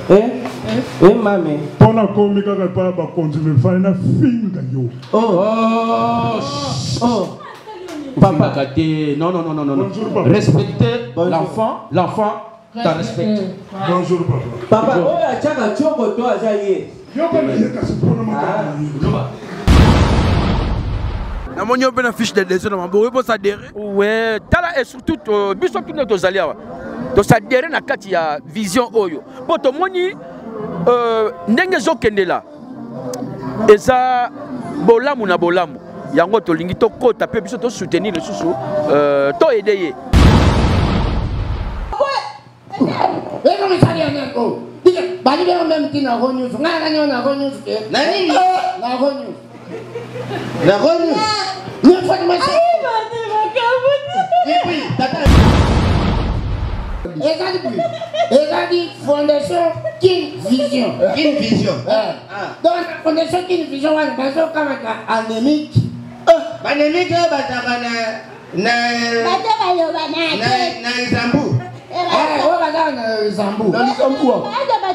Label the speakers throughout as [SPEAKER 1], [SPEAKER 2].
[SPEAKER 1] Mami.
[SPEAKER 2] Pour la comique, il pas continuer faire une finga yo.
[SPEAKER 3] Papa, non. Respectez l'enfant, t'as respecté.
[SPEAKER 2] Bonjour papa.
[SPEAKER 1] Papa, tu
[SPEAKER 4] namoni ope na fiche de décès na maboko po s'adhérer.
[SPEAKER 3] Ouais, tala et surtout biso tout notre zalia. Donc s'adhérer na kati ya vision oyo. Po to moni ndenge zokende la. Eza bolamu na bolamu. Yango to lingi to kota pe biso to soutenir le susu to aider ye.
[SPEAKER 5] Bali bien même qui n'a pas news. Na news. Nani? Na news. La renew. Nous faisons ma chère. Regardez, Fondation Kin Vision. Kin Vision. Donc, Fondation Kin Vision, on a besoin comme anémique. Anémique, na Zambou. Zambou. Dans Zambou.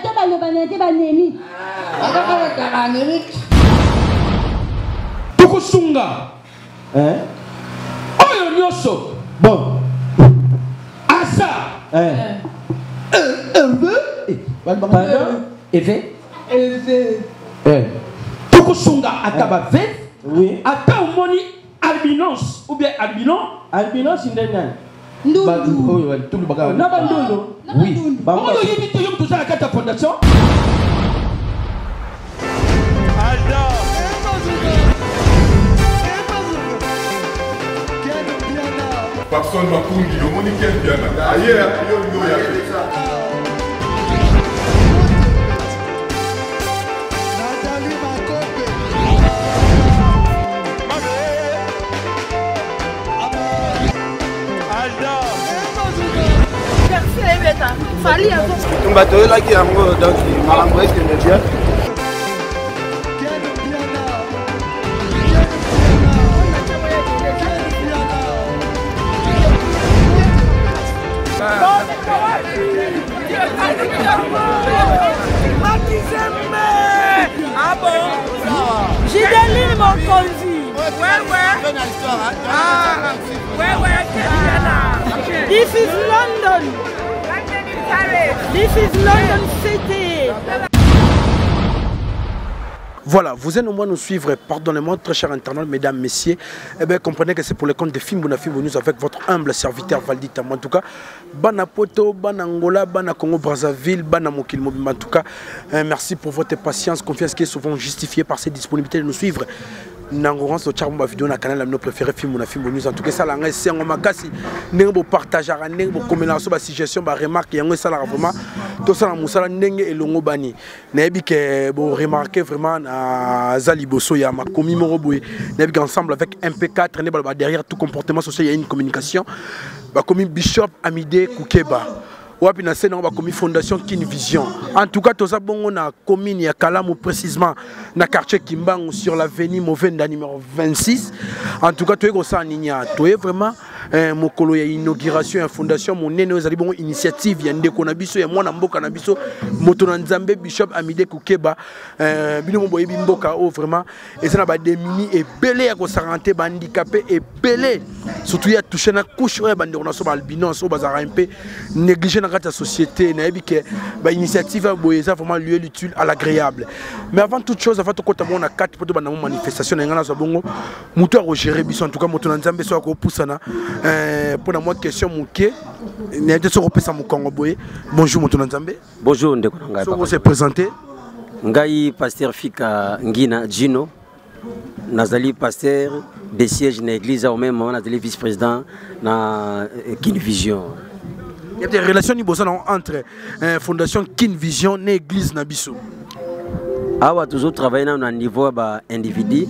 [SPEAKER 3] Tukusunga. Oyo nyoso.
[SPEAKER 1] Bon.
[SPEAKER 3] Asa. Tukusunga ataba ve.
[SPEAKER 1] Oui.
[SPEAKER 3] Ata umoni albinos ou bien albinon.
[SPEAKER 1] Albinos indenya.
[SPEAKER 3] Ndundu. Tout le bagage.
[SPEAKER 1] Nabandolo.
[SPEAKER 3] Oui. Oyo yibito yom tout ça la carte fondation.
[SPEAKER 2] Personne m'a conduit, le monde est bien. Ailleurs, il y a
[SPEAKER 5] Fali un peu. On va te là qui est en haut, donc il m'a envoyé que le bien.
[SPEAKER 6] Ah bon? J'ai des mon conduit. Ouais. Ah, ouais. This is London. This is London City.
[SPEAKER 4] Voilà, vous êtes nombreux à nous suivre, pardonnez-moi, très chers internautes, mesdames, messieurs. Eh bien, comprenez que c'est pour le compte de Film News avec votre humble serviteur Valdi Tam. En tout cas, Bana Poto, Bana Angola, Bana Congo Brazzaville, Bana Mokil Mobile. En tout cas, merci pour votre patience, confiance qui est souvent justifiée par cette disponibilité de nous suivre. Nangoran so charme vidéo na canal amno préféré Film News. En tout cas, ça la ngai c'est ngoma kasi nengo partager nengo commenter ba suggestion ba remarque yango ça la vraiment tout ça na musala ndenge elongo bani. Na yebi ke bo remarquer vraiment na Zaliboso ya makomi moro boye. Na yebi ensemble avec MP4 ne ba derrière tout comportement social il y a une communication. Ba komi Bishop Amide Koukeba. Wapi na sena ba komi Fondation Kin Vision. En tout cas, tout ça bongo na commune ya Kalamu précisément na quartier Kimbangu sur l'avenue Movenda numéro 26. En tout cas, tu es comme ça ninya. Tu es vraiment mokolo ya inauguration ya fondation monene ezali bongo initiative ya ndeko na biso ya mwana mboka na biso moto na Nzambe Bishop Amide Koukeba bino mo boyebi mboka o vraiment ezana ba démuni et belé ya ko santé ba handicapé et belé surtout ya toucher na couche ya bande on a so ba albinos o bazara un peu négligé dans la société na yebi ke ba initiative boye ça vraiment lieu utile à l'agréable. Mais avant toute chose avant to kota mo na 4 poto ba na manifestation na ngana so bongo muto a gérer biso en tout cas moto na Nzambe so ko poussana. Pour la moi question mouké n'était sur repérer mon Congo boy. Bonjour mon Nzambe.
[SPEAKER 7] Bonjour ndeko ngai.
[SPEAKER 4] So vous se présenter.
[SPEAKER 7] Ngai pasteur Fika Ngina Gino. Nazali pasteur des sièges na église au même moment nazali vice-président na Kin Vision.
[SPEAKER 4] Il y a des relations entre fondation Kin Vision et église na biso.
[SPEAKER 7] Awa toujours travailler na niveau ba individu.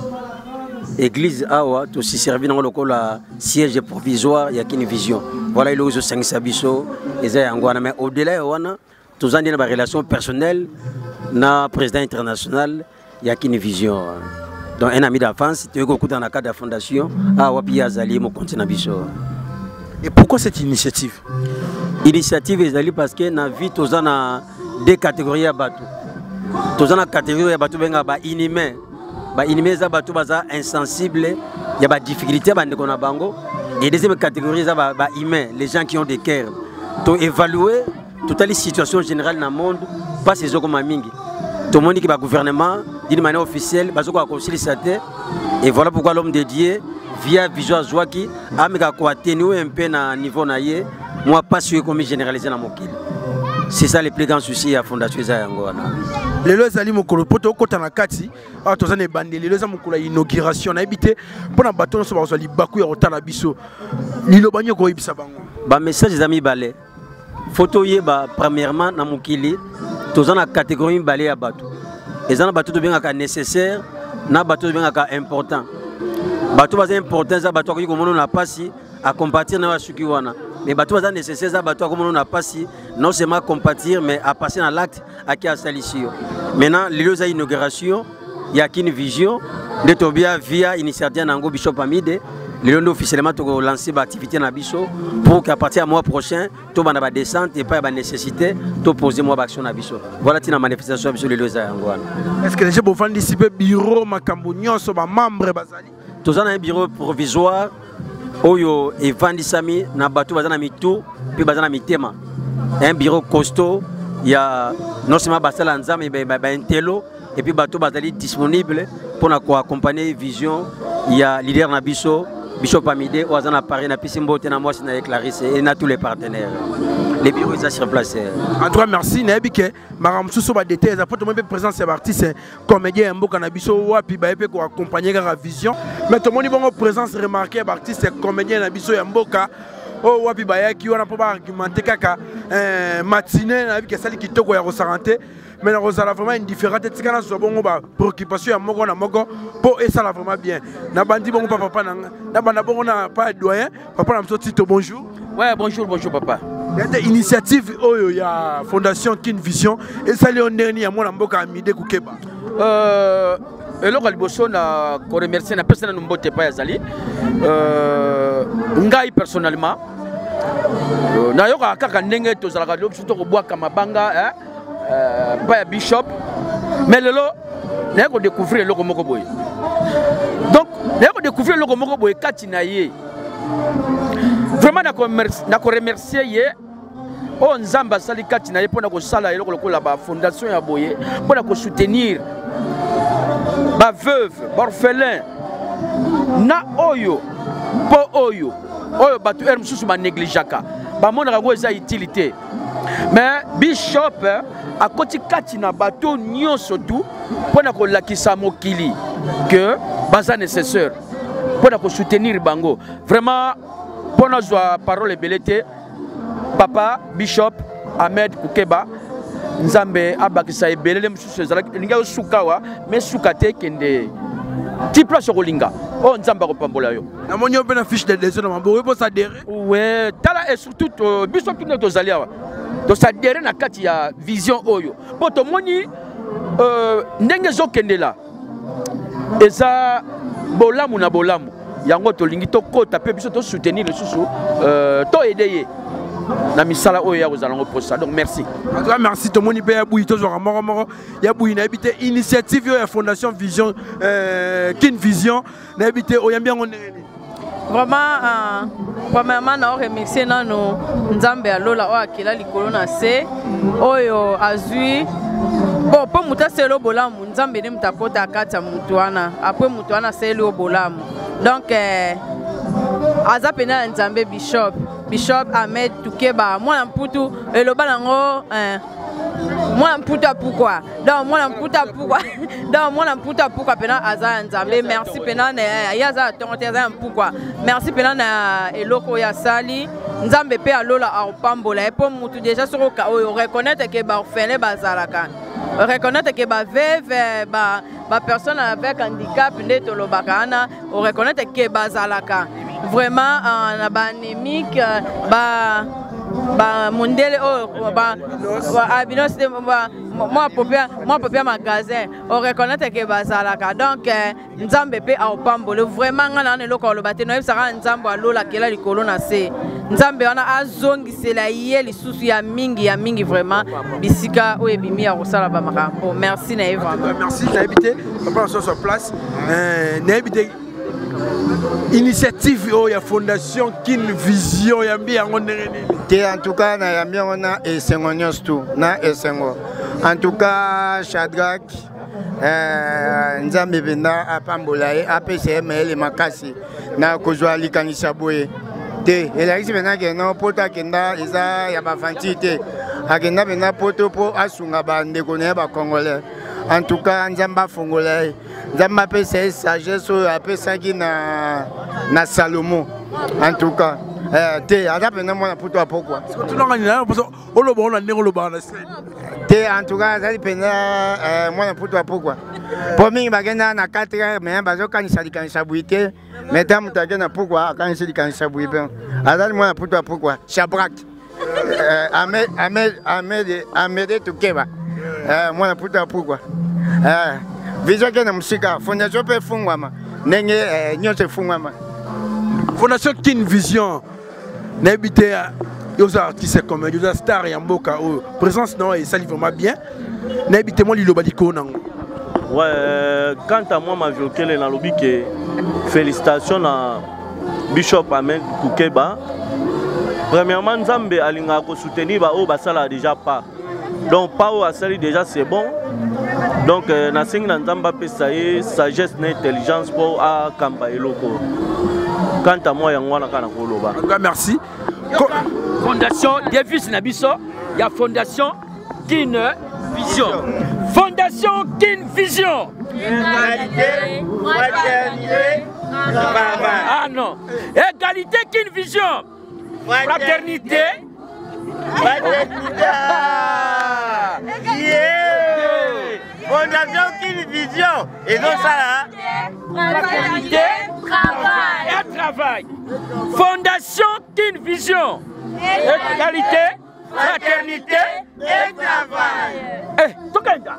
[SPEAKER 7] Église awa tout si servi dans le siège provisoire ya Kin Vision. Voilà il y a 5 sabiso et ngwana mais au-delà wana tous en des relations personnelles na président international ya Kin Vision. Donc un ami d'enfance tu es dans le cadre de la fondation awa pi azali mo continent biso.
[SPEAKER 4] Et pourquoi cette initiative?
[SPEAKER 7] initiative ezali parce que na vie toza na deux catégories ya bato. Toza na catégorie ya bato benga ba inhumain. Ba inhumain za bato baza insensible, ya ba difficulté ba ndeko na bango. Et deuxième catégorie za ba humain, les gens qui ont des cœurs. To évaluer toute la situation générale dans le monde, pas ces gens comme mingi. Tout le monde qui va gouvernement d'une manière officielle, parce qu'on a concilié ça. Et voilà pourquoi l'homme dédié via Visual Zouaki a atténué un peu à niveau naïe, moi pas sûr comme généralisé dans mon kil. C'est ça le plus grand souci à la Fondation Zayango.
[SPEAKER 4] Les lois zali mokolo poto kota na kati a tozane bande les lois mokolo inauguration na habité pour na bateau so bazali baku ya otana biso lilo banyo ko ibisa bango
[SPEAKER 7] ba message des amis balé photo yeba premièrement na mokili tozana catégorie balé ya bateau et zana bateau to bien ka nécessaire na bateau to bien ka important bateau baza important za bateau ko mono na pasi à compatir na wasuki wana mais bateau baza nécessaire za bateau ko mono na pasi non seulement compatir mais à passer dans l'acte à qui a salisio. Maintenant, les deux inauguration, il y a qu'une vision de Tobia via initiative Nango Bishop Amide. Les deux officiellement lancé l'activité dans Bishop pour qu'à partir du mois prochain, tout le monde descente et pas de nécessité de poser moi action dans Bishop. Voilà la manifestation sur les deux Angoana.
[SPEAKER 4] Est-ce que les gens peuvent anticiper bureau Makambunyon sur ma membre Bazali?
[SPEAKER 7] Tous un bureau provisoire. Oyo et Vandisami na bateau bazana mitou puis bazana mitema. Un bureau costaud. Il y a non seulement Basala Nzam et un télo et puis bateau bazali disponible pour accompagner Vision. Il y a leader Nabiso, Bishop Amide, Oazana Paris, Napisimbo, Tenamos, Clarisse et tous les partenaires. Les bureaux sont sur place.
[SPEAKER 4] En tout cas, merci. Nabike, Maram Sousso va détailler. Ça peut être présent ces artistes comédien Mboka Nabiso Wapi Baepe pour accompagner la Vision. Mais tout le monde est bon présence remarquée artiste comédien Nabiso Mboka. Oh wapi bayaki wana po ba argumenter kaka matinée na biki sali kitoko ya rosarante mais na rosala vraiment indifférente tikana so bongo ba préoccupation ya moko na moko po esala vraiment bien na bandi bongo papa na banda bongo na pas doyen papa na msoti to bonjour.
[SPEAKER 3] Ouais, bonjour papa.
[SPEAKER 4] Il y a des initiatives oyo ya Fondation Kin Vision et sali on dernier ya mona mboka Amide Kukeba.
[SPEAKER 3] Eloko liboso na ko remercier na personne na mbote pa yazali ngai personnellement na yoka kaka ndenge tozalaka surtout ko bwaka mabanga pa ya Bishop mais lelo na ko découvrir eloko moko boye donc na ko découvrir eloko moko boye kati na ye vraiment na ko remercier ye o nzamba sali kati na ye pona ko sala eloko lokola ba fondation ya boye pona ko soutenir ba veuve, orphelin, na oyo, po oyo batu ermsusu ba négligeaka, ba mona rango eza utilité. Mais Bishop a koti kati na bato nyonso tout pona ko lakisa mokili que baza nécessaire pona ko soutenir bango. Vraiment pona zwa parole belete papa Bishop Ahmed Kukeba Nzambe abakisa ebelele msusu ezalaki linga sukawa mais sukate kende ti place kolinga oh Nzamba ko pambola yo
[SPEAKER 4] na monyo pe na fiche de décision na maboko po s'adhérer
[SPEAKER 3] ouais tala et surtout biso tout notre zaliawa to s'adhérer na kati ya vision oyo po to moni ndenge zo kendela eza bolamu na bolamu yango to lingi to kota pe biso to soutenir le susu to aider na misala oyo ya kozalanga posa donc merci.
[SPEAKER 4] En tout cas merci to moni pe ya bouyi to zo moro ya bouyi na habité initiative yo ya Fondation Vision Kin Vision na habité oyambi ngo ndeni.
[SPEAKER 6] Vraiment premièrement na remercier nano Nzambe alola o akila likolo na se oyo azui bon po muta selo bolamu Nzambe ne mutapota kata mutuana après mutuana selo bolamu donc aza pena Nzambe Bishop Ahmed Kukeba moi mputu eloba nango moi mputu pourquoi donc moi mputu pourquoi pena aza Nzambe merci pena na yaza tongoza pourquoi merci pena na eloko ya sali Nzambe pe alola apambola et pour mutu déjà sur o reconnaître que ba orphelin bazalaka reconnaître que ba veuve ba personne avec handicap ndeto lobakana o reconnaître que bazalaka vraiment na ba anémique mondele Abinos moi popia magasin on reconnaître que bazalaka donc nzambe pe a opambole vraiment ngana ne loko lo bateno ebisaka nzambe alola kela likolo na se nzambe wana azongisela ye lisusu ya mingi vraiment bisika o ebimi ya kosala ba makambo merci na Eva
[SPEAKER 4] merci na habité papa sur place na habité initiative oh, ya fondation Kin Vision ya mbi yango ndenge
[SPEAKER 5] en tout cas na ya mbi na esengo nyonso na esengo en tout cas Shadrach nzambe benda apambola ye APCM ele makasi na kozwa likanisa boye te elakisi bena ke no poto akenda eza ya bafanti te akenda bena poto po asunga bandeko na ba congolais en tout cas nzambe afongola ye nzambe apesa sagesse oyo apesaki na Salomo en tout cas te ata pena mwana poto apokwa te en tout cas azali pena mwana poto apokwa po mingi bakenda na 4 heures me bazokanisa likanisa bwi te me ta moto akenda pokwa akanisi likanisa bwi mpe azali mwana poto apokwa Shabrak Amede Tukeba mwana poto apokwa Vision kena musika fondation pe fungwama ndenge nyonso fungwama
[SPEAKER 4] fondation Kin Vision na habité aux artistes comme aux stars ya mboka o présence non et ça livre vraiment bien na habité moi liloba liko nango
[SPEAKER 8] ouais quant à moi ma viokele na lobi que félicitations à Bishop Ahmed Kukeba premièrement nzambe alinga ko soutenir ba o basala déjà pas donc pas au asali déjà c'est bon donc na singi na nzamba pesa ye sagesse na intelligence pour a kamba eloko quant à moi yango wana kana koloba
[SPEAKER 4] merci
[SPEAKER 3] fondation Davis Nabiso ya fondation Kin Vision fondation Kin Vision
[SPEAKER 5] égalité fraternité
[SPEAKER 3] ah non égalité Kin Vision fraternité
[SPEAKER 5] fondation Kin Vision et donc ça
[SPEAKER 3] fraternité et travail fondation Kin Vision égalité fraternité
[SPEAKER 5] et travail
[SPEAKER 3] tukenda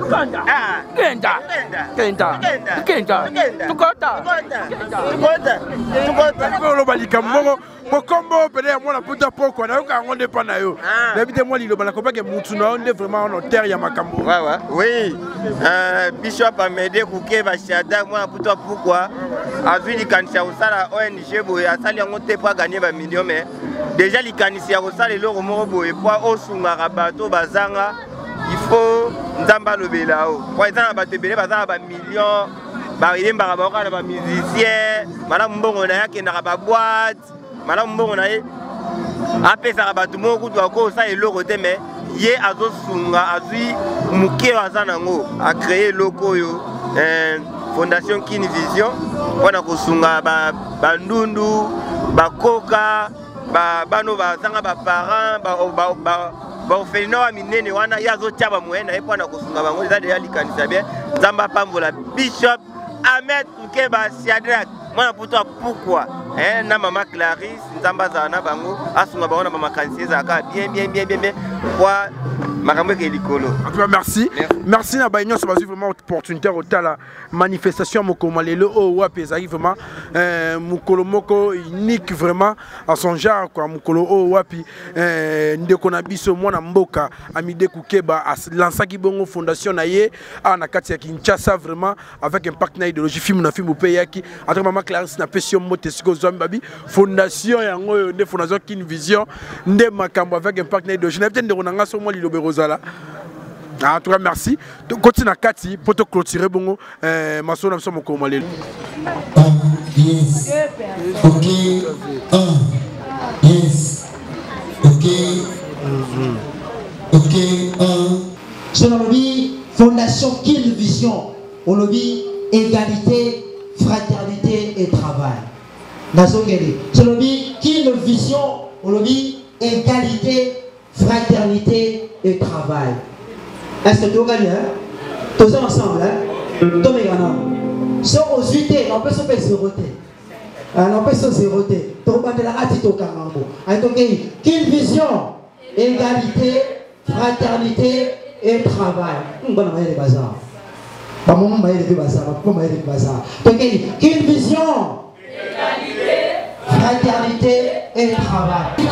[SPEAKER 4] oloba likambo mokombo pele ya mwana puta pokwa nayoka yango nde mpa na yo nayebite mwa liloba nakobake mutu na yo nde vraiment ono terre ya makambo
[SPEAKER 5] oui Bishop Amede Kukeba Shadrach mwana puta pokwa azwi likanisi ya kosala ONG boye asali yango te po aganye bamilio me déjà likanisi ya kosala eloko moko boye po osungaka bato bazanga il faut nzamba lobela o po eza na bato ebele baza na bamillion bayembaka baoka na bamusicien malamu mbongo na ye akendaka baboite malamu mbongo na ye apesaka bato moko kutu akosala eloko te me ye azosunga azwi moke oyo aza nango acreye eloko oyo fondation Kin Vision mpona kosunga bandundu bakoka bano bazanga baparent baorphelina wa minene wana ye azotia bamoye na ye mpona kosunga bango eza deya likanisa bien nzambe apambola Bishop Ahmed Kukeba Shadrach mwana poto apukwa na mama Clarisse nzambe azala na bango asunga bango na bamakanisi ezalaka bien kwa makambo eke likolo.
[SPEAKER 4] En tout cas merci. Merci na baignon ça va vraiment opportunité au la manifestation mokoma lelo o wapi ezali vraiment mukolo moko unique vraiment à son genre quoi mukolo o wapi ndeko na biso mwana mboka Amide Kukeba lancaki bongo fondation na ye na kati ya Kinshasa vraiment avec un partenaire idéologie film na film pe yaki entre mama Clarisse na pesio motesiko zombabi fondation yango de fondation Kin Vision nde makambo avec un partenaire idéologie na tende ronanga so mo lilobero zala. En tout cas merci. Continue à Kati pour te clôturer bongo maso na somo ko malelo.
[SPEAKER 9] Yes. OK. Yes. OK. OK. Sur le lobby fondation Kin Vision, au lobby égalité, fraternité et travail. Nazongeli. Sur le lobby Kin Vision, au lobby égalité, fraternité et travail. Est-ce que tu gagnes? Tous ensemble, hein? Tous les gars. Si on se vite, on peut se faire zéroter. non pas ce zéro T. Donc on est là à Tito Kamango. Quelle vision, égalité, fraternité et travail. On va aller le bazar. Pas mon maïs de bazar, pas mon maïs de bazar. Donc quelle vision, égalité, fraternité et travail.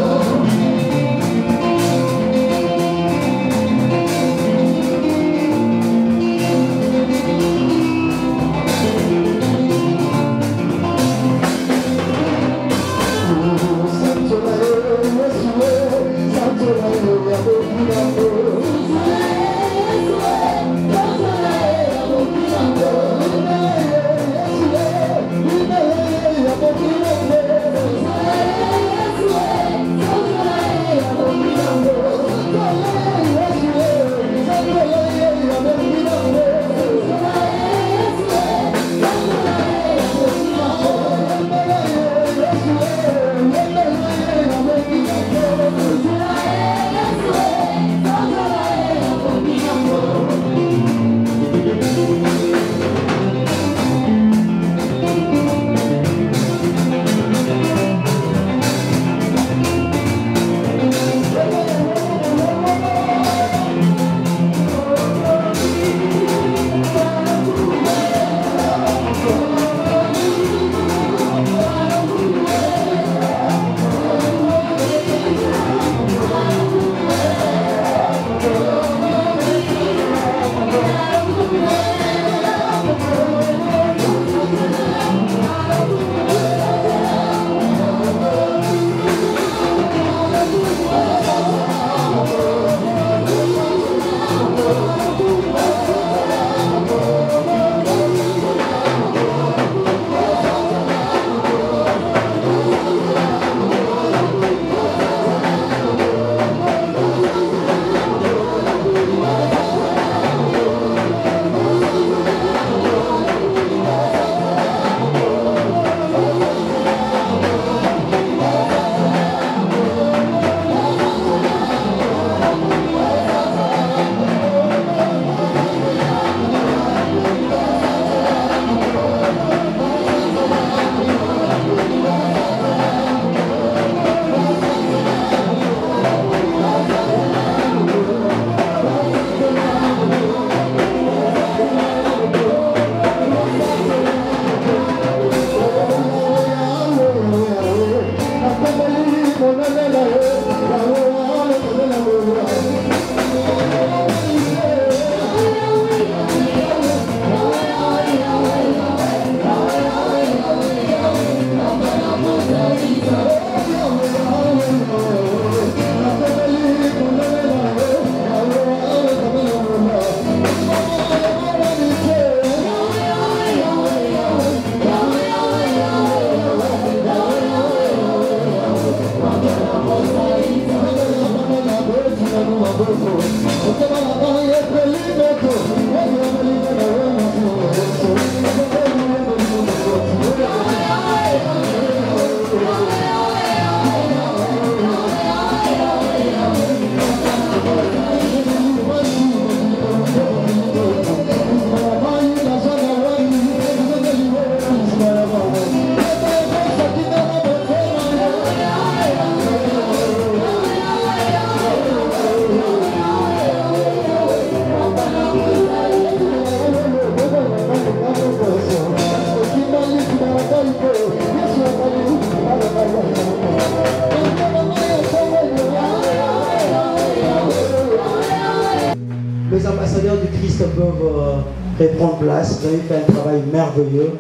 [SPEAKER 9] Les ambassadeurs du Christ peuvent reprendre place. Vous avez fait un travail merveilleux.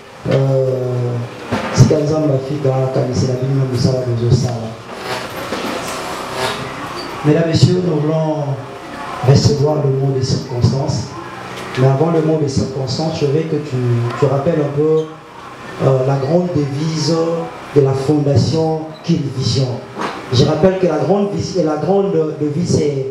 [SPEAKER 9] C'est un exemple Mesdames, Messieurs, nous voulons recevoir le mot des circonstances. Mais avant le mot des circonstances, je veux que tu rappelles un peu la grande devise de la fondation Kin Vision. Je rappelle que la grande devise c'est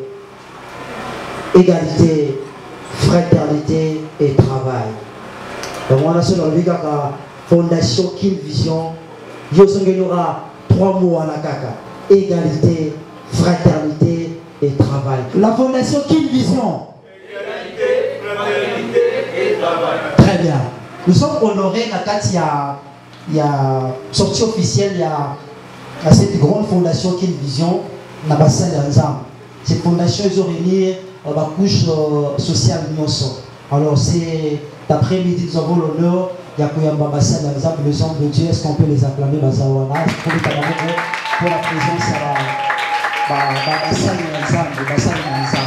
[SPEAKER 9] égalité, fraternité et travail. Donc on a sur la fondation Kin Vision, il y aura 3 mots à la caca: égalité, fraternité et travail. La fondation Kin Vision. Égalité, fraternité et travail. Très bien. Nous sommes honorés Nakatia il y a sortie officielle, il y a cette grande fondation qui est une vision, dans la bassin d'Anzam. Cette fondation, ils ont réuni la couche sociale Nyonso. Alors, c'est d'après-midi, nous avons l'honneur, il y a Koyamba Bassin d'Anzam, les hommes de Dieu, est-ce qu'on peut les acclamer, Bazawana, pour la présence à bassin d'Anzam.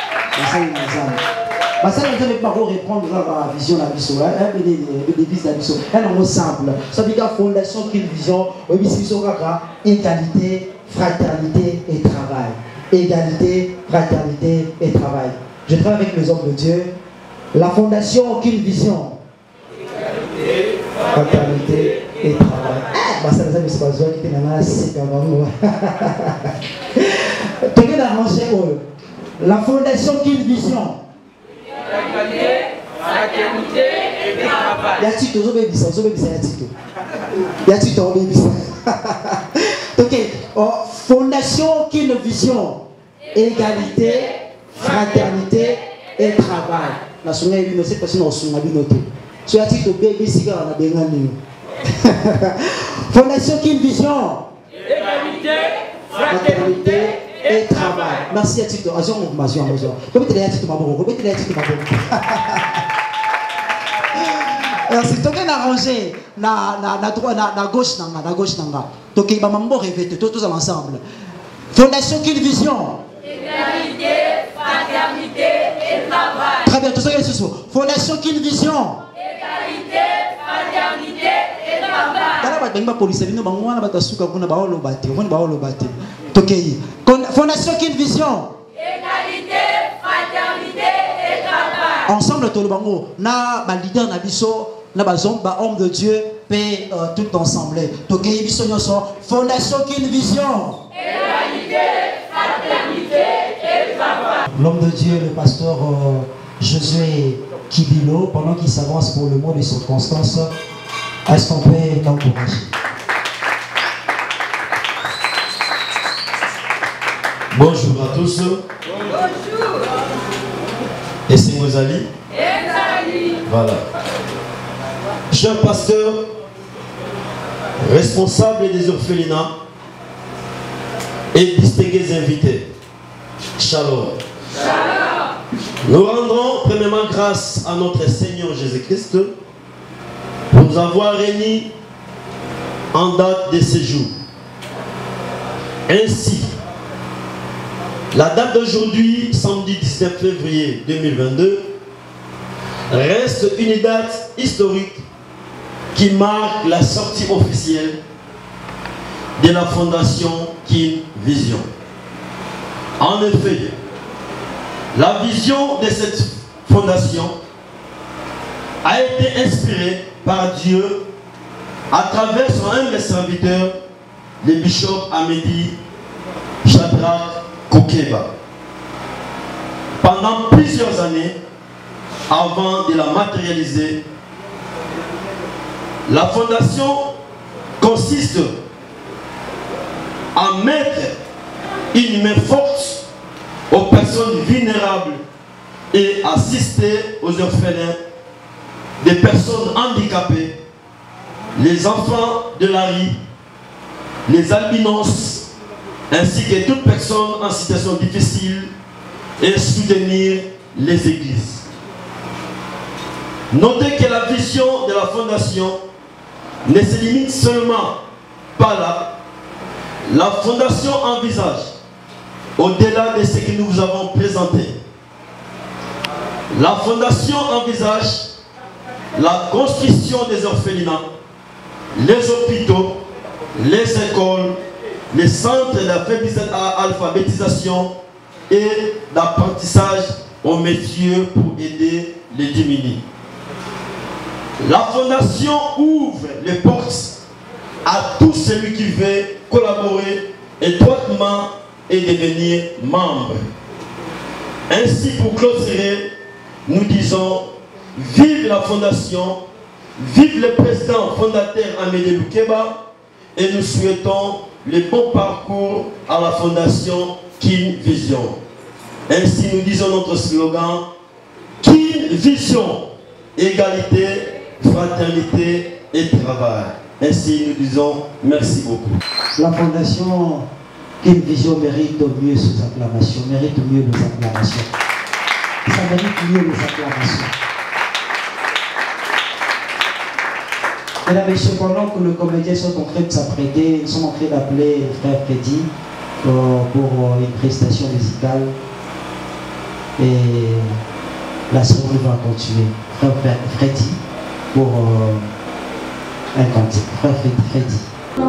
[SPEAKER 9] Parce que nous pas répondre à la vision de la vision, des devises de la vision. Elle est simple. Ça veut dire la fondation qui est une vision, égalité, fraternité et travail. Égalité, fraternité et travail. Je travaille avec les hommes de Dieu. La fondation qui est une vision. Égalité, fraternité et travail. Ça veut dire que c'est pas besoin qui est dans la fondation qui est une vision. Égalité, fraternité et travail. Il y a Tito, il y a Tito, ok, fondation qui est une vision. Égalité, fraternité et travail. La sonne est c'est parce que nous sommes notés. So il y a Tito, bébé, si on a bien gagné. Fondation qui est une vision. Égalité, fraternité et travail. Merci à Tito. Merci. Tu as arrangé na gauche na gauche nanga. Donc il va m'en répéter tous ensemble. Fondation quelle vision? Égalité, fraternité et travail. Très bien, tout ça est fondation quelle vision? Égalité, fraternité et travail. Kana ba benga police bino bangwana batasuka kuna baolo bate. Oni baolo bate. Tokei. Fondation quelle vision? Égalité, fraternité et travail. Ensemble tout le bango na ba leader na biso na ba homme de Dieu paix tout ensemble. Tokei biso nyoso fondation quelle vision? Égalité, fraternité et travail. L'homme de Dieu, le pasteur Josué Kibilo, pendant qu'il s'avance pour le mot des circonstances, est-ce qu'on peut l'encourager?
[SPEAKER 10] Bonjour à tous. Bonjour. Et c'est Mozali. Voilà. Cher pasteur, responsable des orphelinats et distingués invités, Shalom. Shalom. Nous rendrons premièrement grâce à notre Seigneur Jésus-Christ pour nous avoir réunis en date de ce jour. Ainsi, la date d'aujourd'hui, samedi 19 février 2022, reste une date historique qui marque la sortie officielle de la fondation Kin Vision. En effet, la vision de cette fondation a été inspirée par Dieu à travers son humble serviteur, le bishop Amédi Shadrach Kokeba. Pendant plusieurs années, avant de la matérialiser, la fondation consiste à mettre une main forte aux personnes vulnérables et assister aux orphelins, des personnes handicapées, les enfants de la rue, les albinos, ainsi que toute personne en situation difficile, et soutenir les églises. Notez que la vision de la fondation ne se limite seulement pas là. La fondation envisage, au-delà de ce que nous vous avons présenté, la fondation envisage la construction des orphelinats, les hôpitaux, les écoles, les centres d'alphabétisation et d'apprentissage aux métiers pour aider les démunis. La fondation ouvre les portes à tout celui qui veut collaborer étroitement et devenir membre. Ainsi, pour clôturer, nous disons vive la fondation, vive le président fondateur Amédée Boukeba, et nous souhaitons le bon parcours à la fondation Kin Vision. Ainsi, nous disons notre slogan Kin Vision, égalité, fraternité et travail. Ainsi, nous disons merci beaucoup.
[SPEAKER 9] La fondation Kin Vision mérite mieux ses acclamations, mérite mieux les acclamations. Ça mérite mieux les acclamations. Mesdames et messieurs, pendant que les comédiens sont en train de s'apprêter, ils sont en train d'appeler le frère Freddy pour une prestation musicale. Et la cérémonie va continuer. Frère Freddy pour un cantique. Frère Freddy.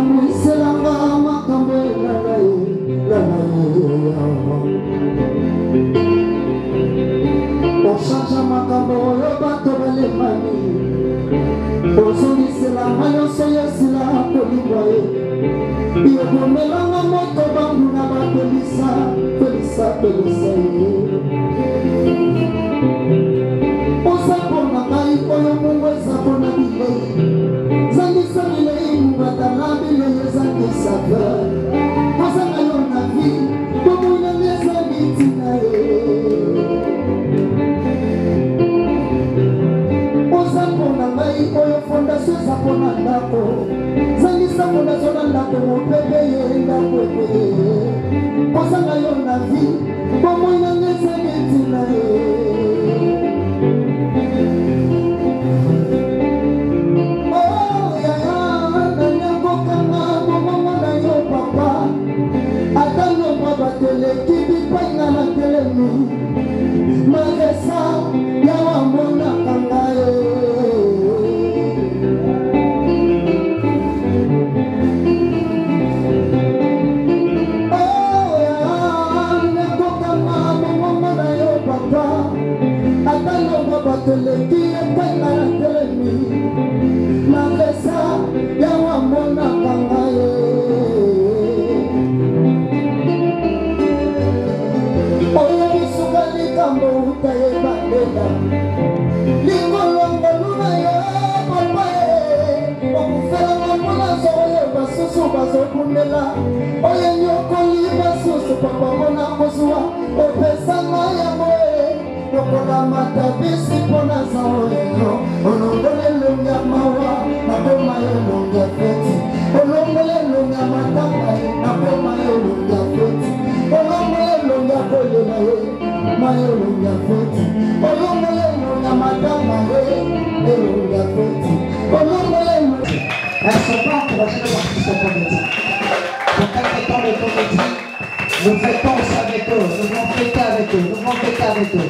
[SPEAKER 9] Nous fêtons avec eux, nous vont fêter avec eux, nous vont fêter avec eux.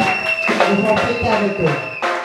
[SPEAKER 9] Nous vont fêter avec eux.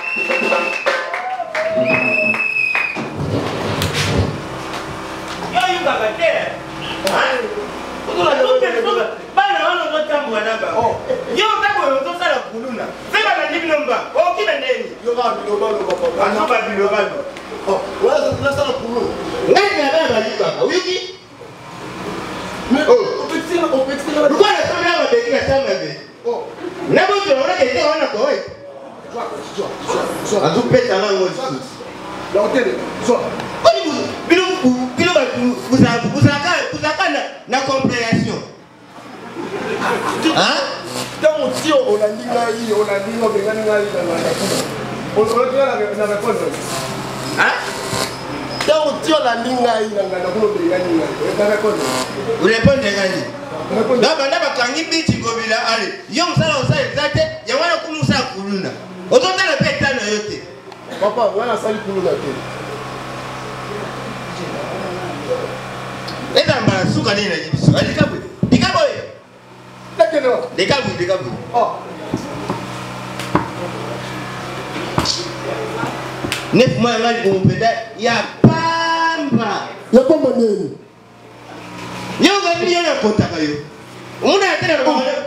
[SPEAKER 11] Papa, voilà ça lui pour la tête.
[SPEAKER 5] Et dans ma souka ni na jibiso. Ali kabwe. Dikaboy.
[SPEAKER 11] Lekeno.
[SPEAKER 5] Dikaboy.
[SPEAKER 11] Oh.
[SPEAKER 5] 9 mois ngali ko mpeda ya pamba.
[SPEAKER 11] Ya pamba nini?
[SPEAKER 5] Nyoga ni yana kotaka yo. Una tena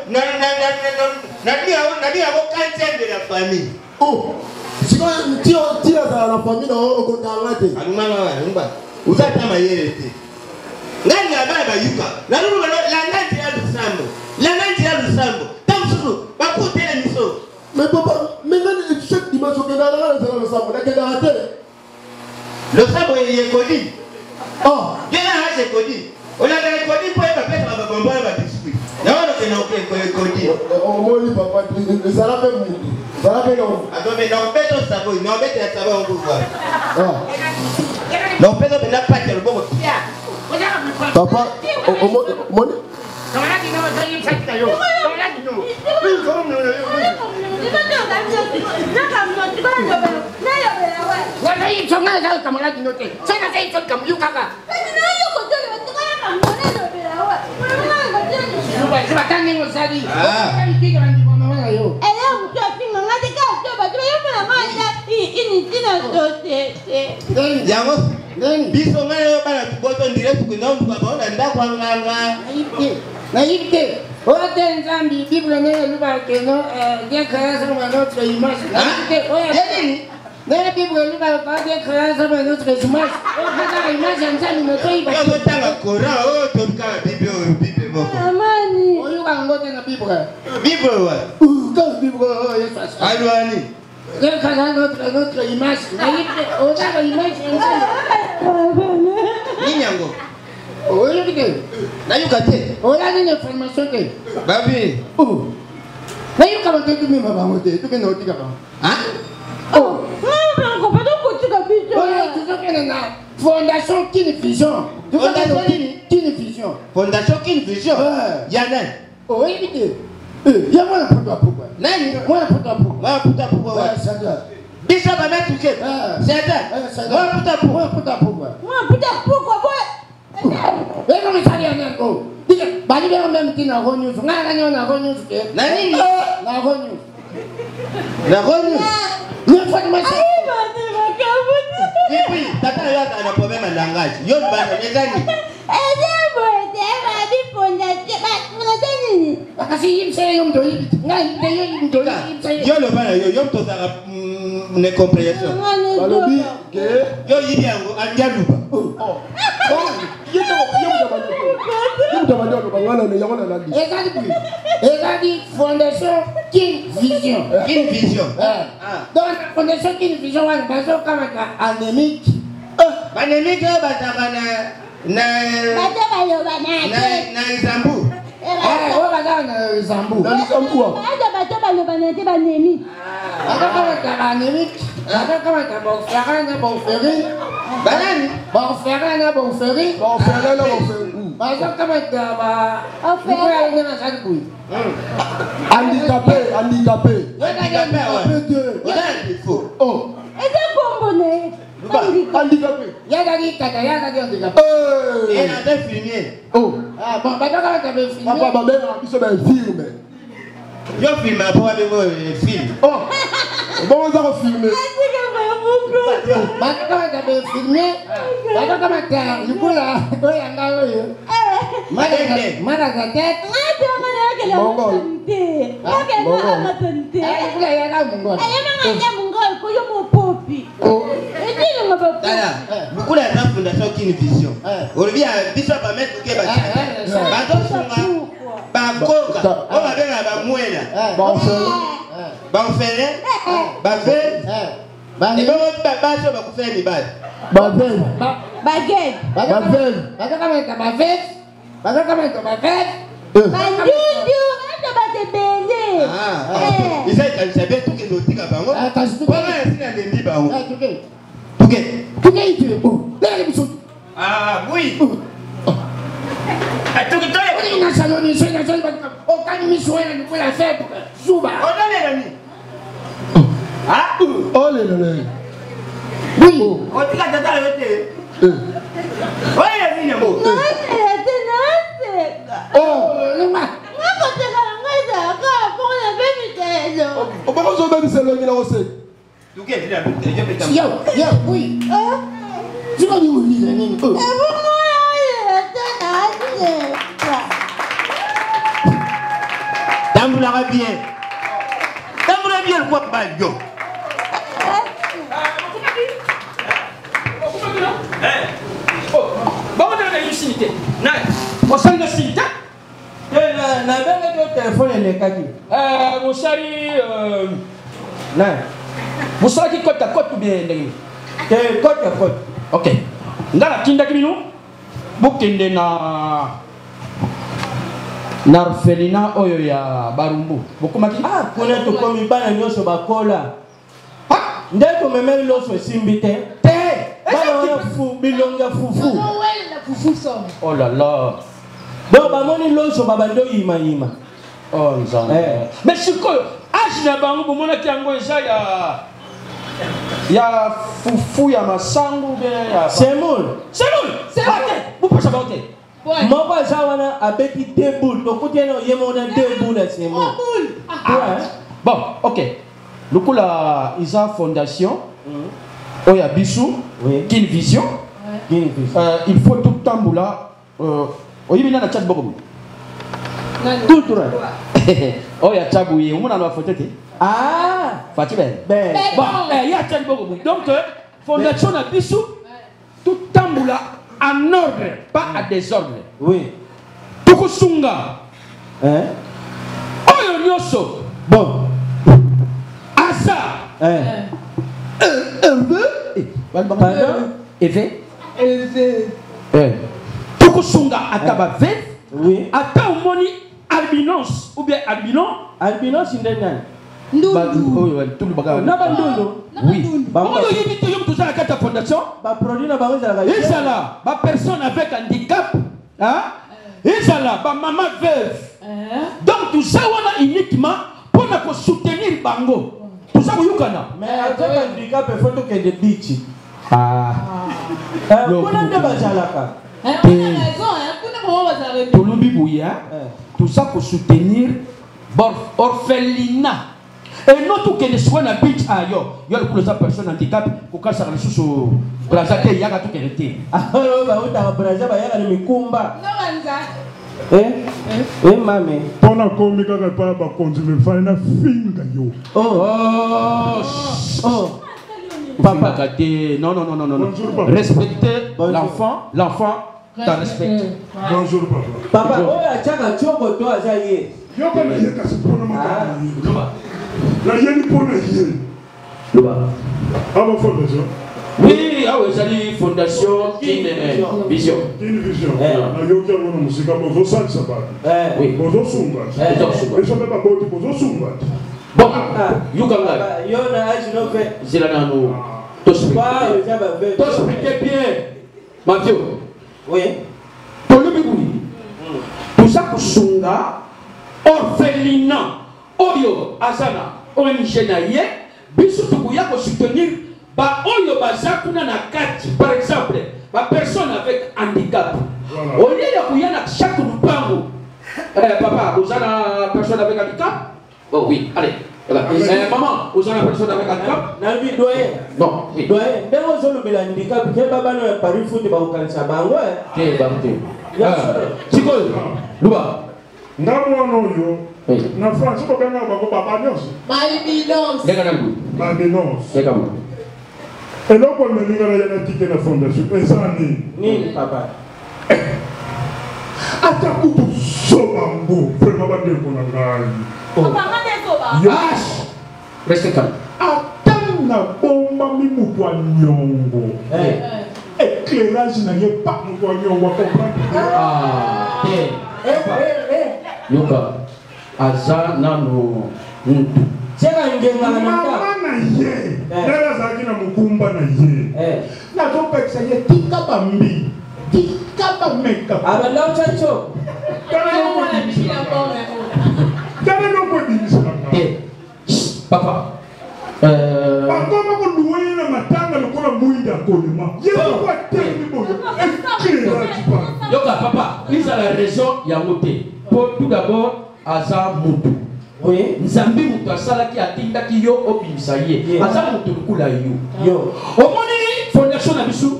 [SPEAKER 5] na dia ko kantende la famille.
[SPEAKER 11] Oh. Siko tio za la famille na ko tangate.
[SPEAKER 5] Alumanga wa ngba. Uzata mayerete. Nani ababa yuka? La nuru la nandi ya Lusambo. La nandi ya Lusambo. Tamsuru bakutele miso.
[SPEAKER 11] Mais papa, maintenant chaque dimanche on est là le Lusambo, la kenda atele.
[SPEAKER 5] Lusambo yekodi.
[SPEAKER 11] Oh,
[SPEAKER 5] yena haje kodi. Ona na kodi po eba pesa babomba ba biscuit. Na wana kena kodi.
[SPEAKER 11] Oh moli papa, ça la fait mundi. Ça la fait non.
[SPEAKER 5] Adome na obeto sabo, na obete sabo on pouvoir.
[SPEAKER 11] Ah.
[SPEAKER 5] Non, peut-être que n'a pas de bon.
[SPEAKER 11] Papa, mon.
[SPEAKER 5] Biso ngale bana tuboto ndire tukino tukabona ndakwa nganga
[SPEAKER 12] naïveté. Oh, t'es un ami, Bible n'est pas que non, bien créé sur notre image. Naïveté, oh, la Bible n'est pas bien créé sur notre image. Oh, la image, j'aime ça, il va
[SPEAKER 5] se faire un Coran, oh, tu me cas, Bible, Bible,
[SPEAKER 12] Amani. Oh, you can go to the Bible.
[SPEAKER 5] Bible, ouais.
[SPEAKER 12] Quand Bible, oh, yes, ça.
[SPEAKER 5] Alouani.
[SPEAKER 12] Bien créé notre image. Naïveté, oh, la image, j'aime ça. Ninyango. Oh, you can.
[SPEAKER 5] Na yukate.
[SPEAKER 12] Oh, la nini formation ke.
[SPEAKER 5] Babi.
[SPEAKER 12] Oh. Na yukamate tu mimi baba mote. Tu kena otika ba.
[SPEAKER 5] Hein?
[SPEAKER 12] Oh. Non, on peut pas kotika biso. Oh, tu sais que na Fondation Kin Vision. Fondation Kin Vision.
[SPEAKER 5] Fondation Kin Vision. Yana.
[SPEAKER 12] Oh, évite. Ya mwana poto pourquoi? Nani? Mwana poto pourquoi?
[SPEAKER 5] Mwana poto pourquoi?
[SPEAKER 12] Ouais, ça doit.
[SPEAKER 5] Bisa ba mettre que. C'est ça. Mwana poto pourquoi?
[SPEAKER 12] Mwana poto pourquoi? Eh, comment ça vient encore? Dis, bah, il vient même qui n'a pas news. N'a pas news.
[SPEAKER 5] Nani?
[SPEAKER 12] N'a pas news.
[SPEAKER 5] N'a pas news.
[SPEAKER 12] Ne faut pas ça.
[SPEAKER 5] Et puis, tata a un problème de langage. Yo, bah, les amis. Yo, le bal, yo, tout ça, une compréhension. Yo, il y a un dialogue.
[SPEAKER 12] Fondation Kin Vision.
[SPEAKER 5] Kin Vision.
[SPEAKER 12] Donc, Fondation Kin Vision, on a comme anémique.
[SPEAKER 5] Anémique, na Zambu.
[SPEAKER 12] Na Zambu.
[SPEAKER 11] Na Zambu. Handicapé.
[SPEAKER 12] Oh. Handicapé. Il y a des handicapés.
[SPEAKER 5] Il y a des filmiers.
[SPEAKER 12] Oh. Ah, bon, filmé.
[SPEAKER 11] Papa, ma mère a mis sur un film.
[SPEAKER 5] Je filme pour aller voir le film.
[SPEAKER 11] Oh. Bon, on va filmer.
[SPEAKER 5] Beaucoup de la Fondation Kin Vision. Aujourd'hui, Bishop va mettre que on va bien à Mouela. Ah oui.
[SPEAKER 11] Oh là là.
[SPEAKER 12] Oui.
[SPEAKER 5] On dit que t'as arrêté. Oui, il y a
[SPEAKER 12] oh, oui. Tu vas nous dire,
[SPEAKER 5] Tamboula bien. Tamboula bien le quoi pas yo.
[SPEAKER 3] Bon, on a une lucidité. Mon sang de cité.
[SPEAKER 1] Na benga téléphone ne kaki.
[SPEAKER 3] Mon chéri Vous savez qui côte à côte ou bien
[SPEAKER 1] côte à côte.
[SPEAKER 3] Ok. Ndala kinda kimino. Bukende na orphelinat oyo ya Barumbu. Bokomaki?
[SPEAKER 1] Ah, kuna to komi bana nyonso bakola. Ndeko memeli loso simbi te.
[SPEAKER 3] Te.
[SPEAKER 1] Bana wana bilonga fufu.
[SPEAKER 3] Oh là là.
[SPEAKER 1] Bon, bah, mon loso, babando yima.
[SPEAKER 3] Oh, mais c'est quoi? Âge na bango, pour moi, qui a un ya fufu ya masango bien ya
[SPEAKER 1] Semoul.
[SPEAKER 3] Vous pensez pas OK?
[SPEAKER 1] Moi pas ça wana abeti deux boules. Donc côté no yemo na deux boules semoul.
[SPEAKER 3] Bon, OK. Le coup là, ils ont fondation. Oya Bissou, Kin Vision. Il faut tout le temps là oyibina na chat boko.
[SPEAKER 1] Tout droit.
[SPEAKER 3] Oya Chabouye, on a la photo.
[SPEAKER 1] Ah,
[SPEAKER 3] Fatibel. Bon, il y a chat boko. Donc fondation na Bissou tout le temps là en ordre, pas à désordre.
[SPEAKER 1] Oui.
[SPEAKER 3] Tukusunga.
[SPEAKER 1] Hein?
[SPEAKER 3] Oyo nyoso.
[SPEAKER 1] Bon.
[SPEAKER 3] Asa. Tukusunga ataba vef.
[SPEAKER 1] Oui.
[SPEAKER 3] Ata umoni albinos ou bien albinon.
[SPEAKER 1] Albinos indena.
[SPEAKER 3] Oui. Fondation. Personne avec handicap. Maman veuve. Donc tout ça on a uniquement pour soutenir Bango. Tout ça vous yukana.
[SPEAKER 1] Mais avec handicap il faut que des bitches. Ah.
[SPEAKER 3] Tout ça pour soutenir orphelinat. Et non tout que les soins à bitch ailleurs. Il y a le personne handicap pour casser les sous Brazate yaga tout qu'elle était.
[SPEAKER 1] Ah bah on t'a Brazate bah yaga le mikumba. Mame.
[SPEAKER 2] On a commis quand elle parle par contre le faire une finger yo.
[SPEAKER 3] Papa non. Respectez l'enfant t'as respecté.
[SPEAKER 2] Bonjour papa.
[SPEAKER 1] Papa, oh la chaka choko toi azaye.
[SPEAKER 2] Yo kana yeka se pona mama. La yeni pona yé. Aba fondation.
[SPEAKER 3] Oui, c'est une fondation Kin Vision.
[SPEAKER 2] Kin Vision. Na yo kia wana musika bozo salsa ba.
[SPEAKER 3] Oui.
[SPEAKER 2] Bozo sumba. Et ça fait pas bozo bozo sumba.
[SPEAKER 3] Bon, Yukanga.
[SPEAKER 1] Yo na age no fait.
[SPEAKER 3] Zilana no. T'expliquez bien. Mathieu.
[SPEAKER 1] Oui.
[SPEAKER 3] Tout ça pour Sunga, orphelinat, Oyo, Azana, ONG Naye, Bissou Touya pour soutenir, Oyo Bazakuna na Kati, par exemple, personne avec handicap. Au lieu de Kouyana chaque lupango, papa, vous avez une personne avec handicap? Oh oui, allez. Maman, vous avez une personne avec handicap? Non, oui.
[SPEAKER 1] Handicap, quel baba no Paris foot ba ukanisa bango
[SPEAKER 3] Chico, Luba.
[SPEAKER 2] Yo. Na France, ko benga bango papa nyos.
[SPEAKER 6] Malbinos.
[SPEAKER 2] Et là, on me dit que la tike na fondation.
[SPEAKER 1] Ni papa.
[SPEAKER 2] Ataku to sobango, vraiment ba de kona ngai.
[SPEAKER 6] Papa ndezoba.
[SPEAKER 3] Yash. Reste calme.
[SPEAKER 2] Atanga bomba mi mutu anyongo. Éclairage na ye pas mutu anyongo comprendre.
[SPEAKER 3] Yoka. Aza nano muntu.
[SPEAKER 1] Cheka ngenga na
[SPEAKER 2] na ye. Nela zaki na mukumba na ye. Na to peksa ye tika bambi. Tika bameka.
[SPEAKER 1] Abala chacho.
[SPEAKER 2] Kana no ko dimisana.
[SPEAKER 3] Papa.
[SPEAKER 2] Bakoma ko duwe na matanga lokola muinda kolema. Yeso kwa temi boyo. Éclairage pas.
[SPEAKER 3] Yoka papa, ils ont la raison ya moté. Pour tout d'abord aza mutu.
[SPEAKER 1] Oui.
[SPEAKER 3] Nzambi mutu asalaki atindaki yo obimisa ye. Aza mutu kula yo. Omoni fondation na bisu.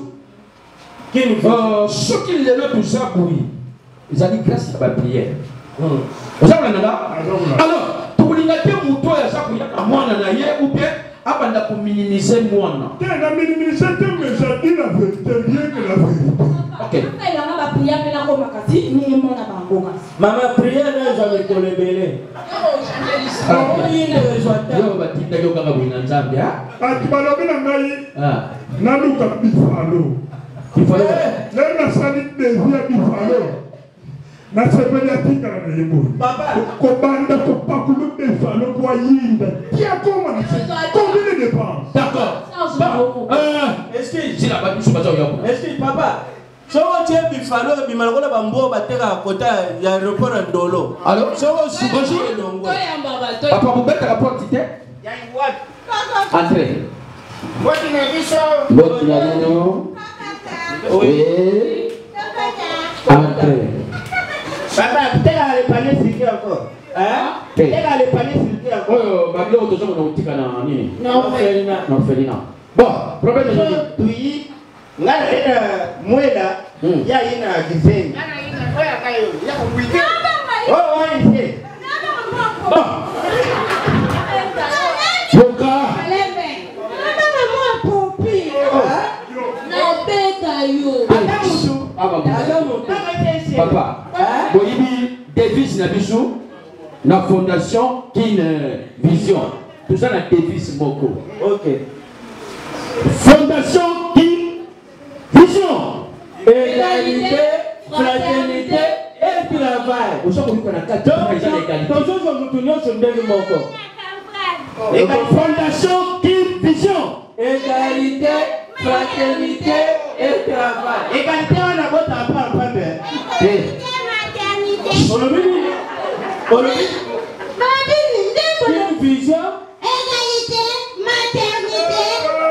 [SPEAKER 3] Ce qu'il est là tout ça oui. Ils ont dit grâce à la prière. Vous avez alors, pour l'ingater mutu ya saku ya mwana na ye ou bien abanda ko minimiser mwana.
[SPEAKER 2] Tena minimiser te mais ça dit la vérité rien que la vérité.
[SPEAKER 3] OK.
[SPEAKER 1] Maman prière ne jamais te lever.
[SPEAKER 3] Yo batinda yo kanga bwina nzambe ha?
[SPEAKER 2] Atibalobi na ngai. Naluka bifalo.
[SPEAKER 3] Bifalo.
[SPEAKER 2] Lena sali devia bifalo. Na sepeli atinga na yebo. Papa ko banda ko pakulu bifalo kwa yinda. Tia koma na combien de dépenses?
[SPEAKER 3] D'accord. Est-ce que j'ai la babiche
[SPEAKER 1] Est-ce que papa, si on tient Bifalo, Bimalgola Bambo, Batera à côté, il y a un report en dolo. Alors, si on se bonjour, papa, vous mettez la porte, il y a une boîte. Entrez. Boîte qui a non. Oui. Entrez. Papa, peut-être à l'épaner silky encore. Hein? Peut-être à l'épaner silky encore. Oh, Baglo, tout ça, on a dit que non, Félina. Bon, problème de oui, là, moi là, il y a une dizaine. Oh, oui, bon. Papa, Boyibi Davis Nabisou, la fondation qui une vision. Tout ça, la Davis Moko. Ok. Fondation qui vision. Égalité, fraternité et travail. Vous savez qu'on a 4 ans d'égalité. Donc, nous sommes sur Moko. Fondation qui vision. Égalité, fraternité et travail. Égalité, on a votre appart, papa. Égalité, vision. Égalité, maternité.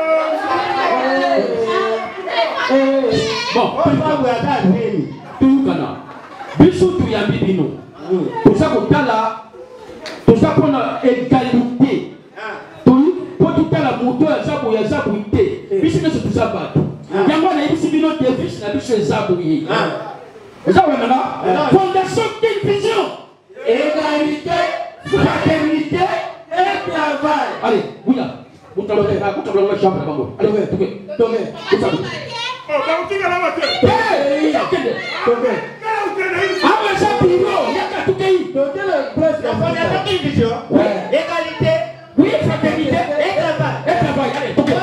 [SPEAKER 1] Bon, tout kana. Bisou tu yambi bino. Tout ça qu'on a là, tout ça qu'on a égalité. Pour tout à la moto, il y a zabouité. Bisou ne se tout ça pas. Il y a moi qui est bino Davis, la bisou est zabouillé. Fondation d'une vision. Égalité, fraternité et travail. Allez, oui là. Vous travaillez la chambre. Allez, égalité, oui, fraternité et travail.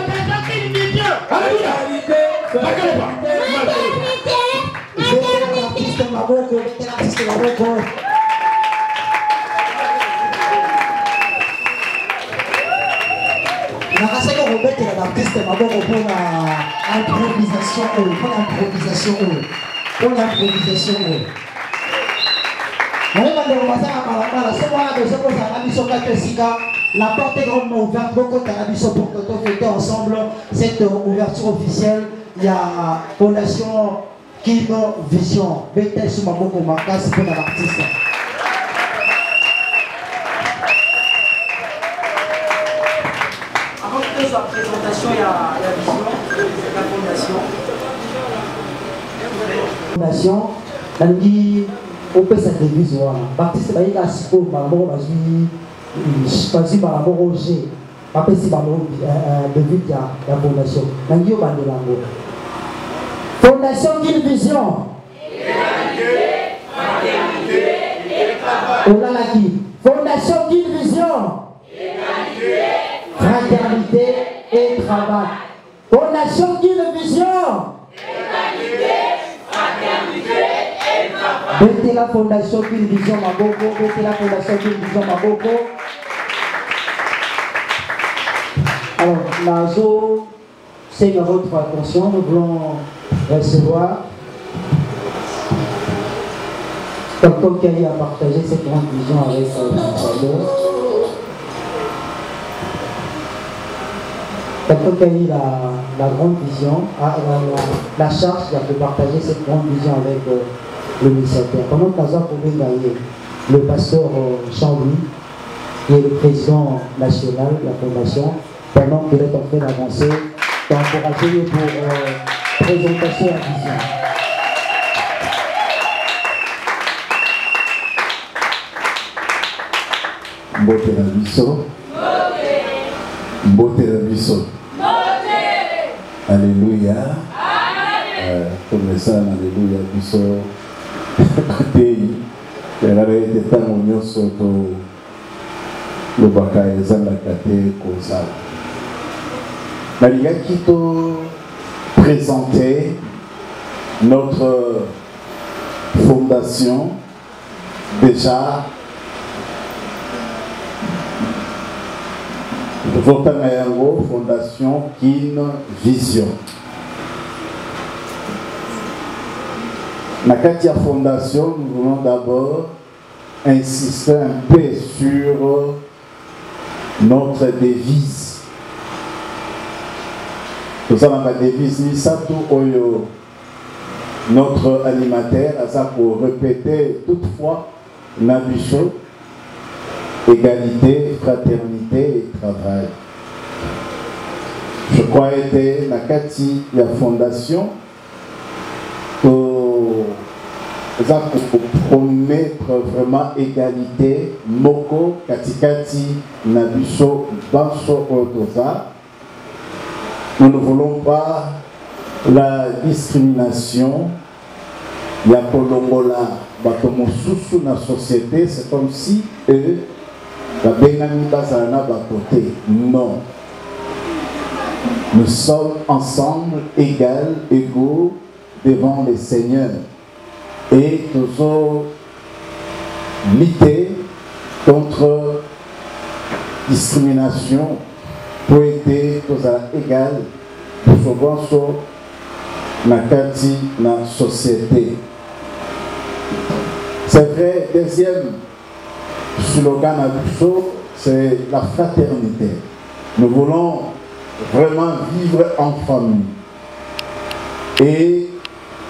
[SPEAKER 9] La porte est grandement ouverte, beaucoup de pour que fêter ensemble cette ouverture officielle. Il y a Fondation Kim Vision. Bête sur ma beaucoup marquage pour l'artiste. Avant que sa présentation, il y a la vision de la fondation. On dit on peut cette devise. L'artiste va y aller à ce qu'on va choisi par rapport au G. Après, c'est par rapport de but de la fondation. Fondation d'une vision. Fondation d'une vision. Fraternité et travail. Fondation d'une vision. Mettez la fondation d'une vision Maboko. Mettez la fondation d'une vision Maboko. Alors, Nazo, c'est votre attention. Nous voulons recevoir quelqu'un qui a partagé cette grande vision avec nous. Quelqu'un qui a eu la grande vision, la charge de partager cette grande vision avec le ministère. Pendant que Nazo pouvait gagner, le pasteur Jean-Louis, qui est le président national de la fondation, pendant qu'il est en train d'avancer, d'encourager pour présentation à vision.
[SPEAKER 13] Mbote la biso. Mbote la biso. Alléluia. Comme ça, alléluia biso. Tei. Regardez des temps où nous sommes le bakaye zala kate koza. Maria Kito présenter notre fondation déjà Fondation Kin Vision. La Katia Fondation, nous voulons d'abord insister un peu sur notre devise. Nous avons la devise Misato Oyo. Notre animateur a pour répéter toutefois Nabicho, égalité, fraternité et travail. Je crois que la Kati, la fondation, pour promettre vraiment égalité, Moko, Katikati, Nabicho, Bancho, Otoza. Nous ne voulons pas la discrimination. Il y a Polongola, Batomosusu dans la société, c'est comme si eux, la Benami Bazana Bakote. Non. Nous sommes ensemble, égaux devant le Seigneur. Et toujours lutter contre discrimination pour aider tous à égal pour ce grand dans la société. C'est vrai, deuxième slogan à Bouchot, c'est la fraternité. Nous voulons vraiment vivre en famille. Et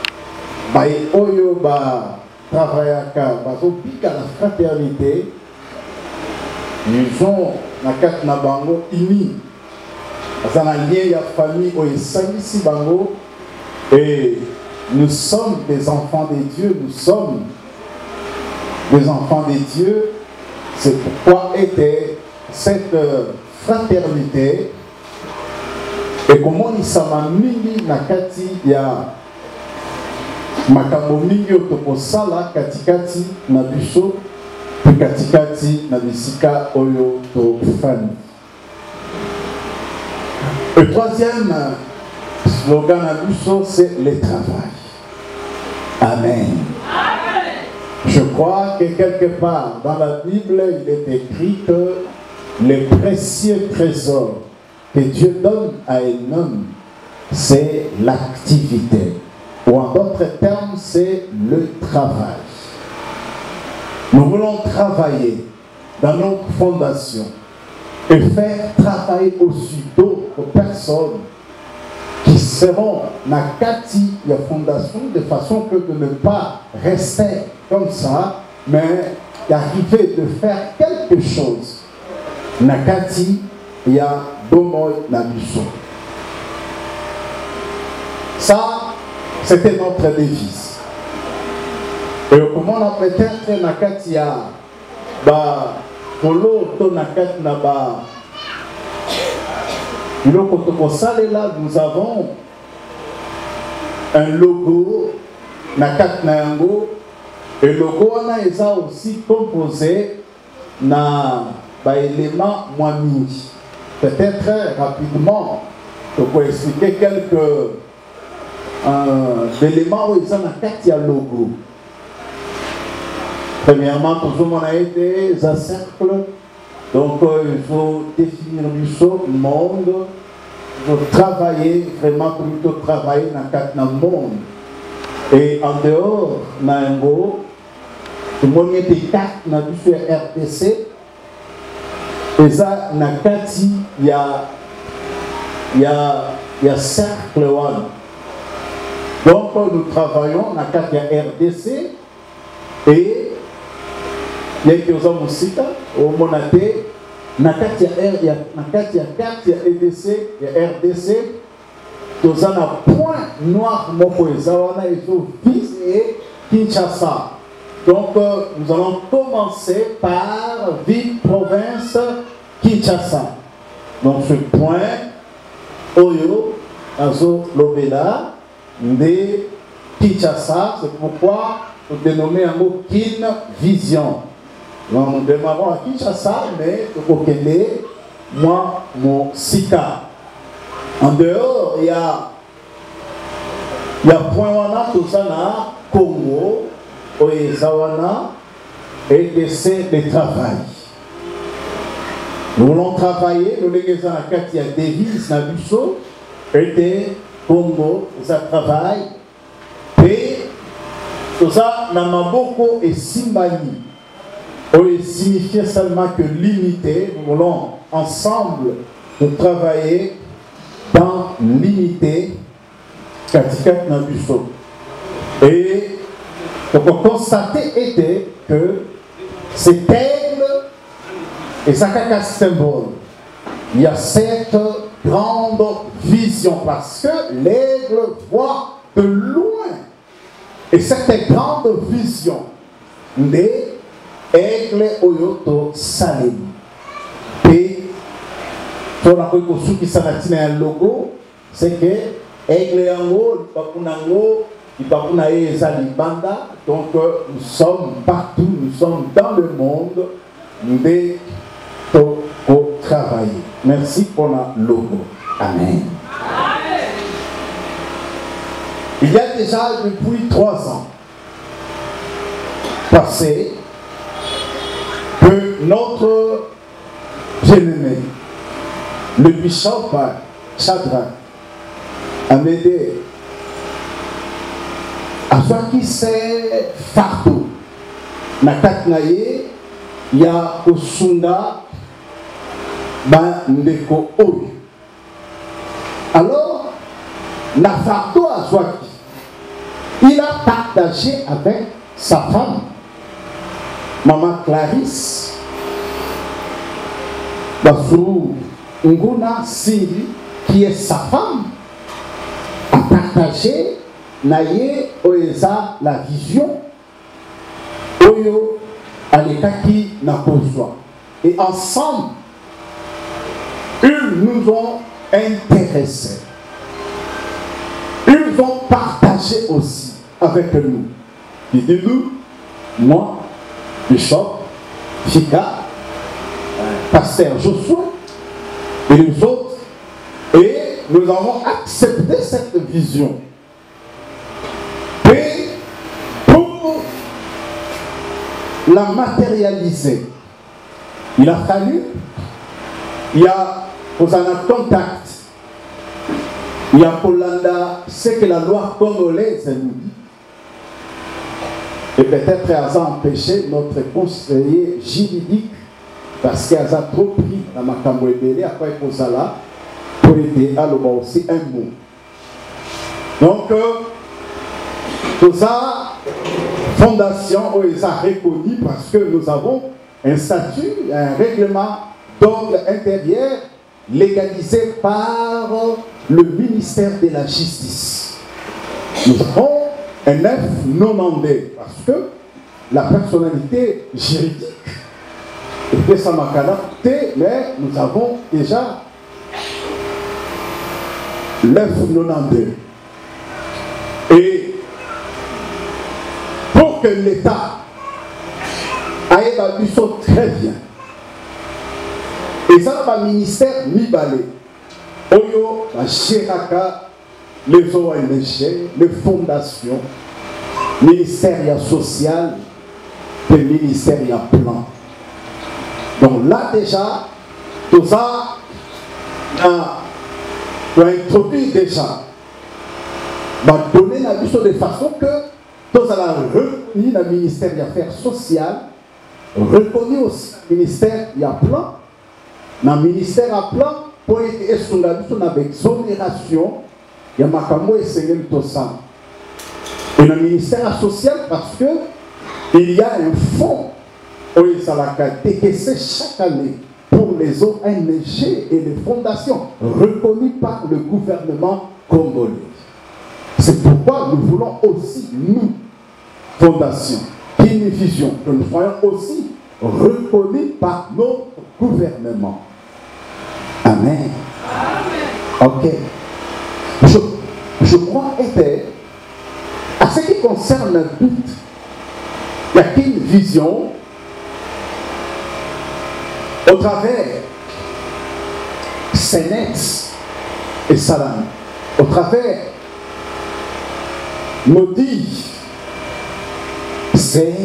[SPEAKER 13] oyo ba travaillaka bazo pika la fraternité, ils ont na carte na bango ini. Ça na lien ya famille oyo sangisi bango. Et nous sommes des enfants de Dieu, nous sommes des enfants de Dieu. C'est pourquoi était cette fraternité. Et comment il s'en mingi na kati ya makambo mingi otokosala katikati na biso pe katikati na bisika oyo tofani. Le troisième slogan à biso, c'est le travail. Amen. Amen. Je crois que quelque part dans la Bible, il est écrit que le précieux trésor que Dieu donne à un homme, c'est l'activité. Ou en d'autres termes, c'est le travail. Nous voulons travailler dans notre fondation et faire travailler aussi d'autres personnes qui seront na kati la fondation de façon que de ne pas rester comme ça, mais d'arriver de faire quelque chose. Na kati ya bomoy na biso. Ça, c'était notre devise. Et comment on a peut-être na kati ya ba polo to na kati na ba là, nous avons un logo, et le logo est aussi composé d'éléments moamis. Peut-être rapidement, je peux expliquer quelques éléments où ils ont un logo. Premièrement, toujours on a été un cercle. Donc, il faut définir le monde, il faut travailler, vraiment plutôt travailler dans le monde. Et en dehors, dans un mot, le monde est des cartes dans le RDC. Et ça, dans le Kati, il y a cercle one. Donc, nous travaillons dans le Kati RDC et il y a des hommes aussi, au Monaté, na kati ya carte ya EDC, ya RDC, tous en a point noir moko ezawana et Kinshasa. Donc nous allons commencer par ville province Kinshasa. Donc ce point Oyo Azo Lobela de Kinshasa, c'est pourquoi nous dénommons un mot Kin Vision. Nous démarrons à Kinshasa, mais au Kende, moi, mon Sika. En dehors, il y a Point-Wana, tout ça, là, Congo, Oezawana, et c'est le travail. Nous voulons travailler, nous les avons à Katia Davis, Nabuso, et Congo, ça travaille, et Tout ça, Namaboko et Simbani, on signifie seulement que l'unité, nous voulons ensemble de travailler dans l'unité Katikat Nabuso. Et ce qu'on constatait était que cet aigle et ça caca symbole. Il y a cette grande vision parce que l'aigle voit de loin. Et cette grande vision des aigles Oyoto Salim. Et pour la qui s'arrête un logo, c'est que aigle yango, il banda. Donc nous sommes partout, nous sommes dans le monde des au travail. Merci pour le logo. Amen. Il y a déjà depuis 3 ans passé que notre bien-aimé, le bishop Chadra, a m'aidé à faire qui c'est fardeau. Nakatnaye, il y a Osunda, Ndeko Oyo. Alors, la fardeau à Zouaki, il a partagé avec sa femme, Maman Clarisse, Basou Nguna Sindi, qui est sa femme, a partagé Naye Oeza la vision, Oyo Alekaki Nakozwa. Et ensemble, ils nous ont intéressés. Ils ont partagé aussi avec nous. Ils disent nous, moi, Bishop, Fika, Pasteur Joshua et les autres. Et nous avons accepté cette vision. Et pour la matérialiser, il a fallu, il y a pour un contact, il y a pour l'anda, ce que la loi congolaise nous dit. Et peut-être elle a empêché notre conseiller juridique parce qu'elle a trop pris dans ma camouébélé après pour ça là, pour aider à l'oba aussi un mot. Donc, tout ça, fondation, on les a reconnus parce que nous avons un statut, un règlement d'ordre intérieur légalisé par le ministère de la Justice. Nous avons un 992 parce que la personnalité juridique était ça ma qualité, mais nous avons déjà 992. Et pour que l'État aille dans l'USO très bien, et ça, le ministère Mibale, Oyo, la Chiraka, les ONG, les fondations, ministère social, le ministère plan. Donc là déjà, tout ça, on a introduit déjà, va donner la vision de façon que tout ça a reconnu le ministère des Affaires sociales, reconnu aussi le ministère des plans. Dans le ministère à plan, pour être sur la vision avec exonération, il y a Makambo et Seigneur Tossan. Et dans le ministère social, parce que il y a un fonds décaissé chaque année pour les ONG et les fondations reconnues par le gouvernement congolais. C'est pourquoi nous voulons aussi, nous, fondation, une vision, que nous soyons aussi reconnus par notre gouvernement. Amen. Ok. Je crois que à ce qui concerne le but, il y a une vision au travers Sénex et Salam, au travers Maudit, c'est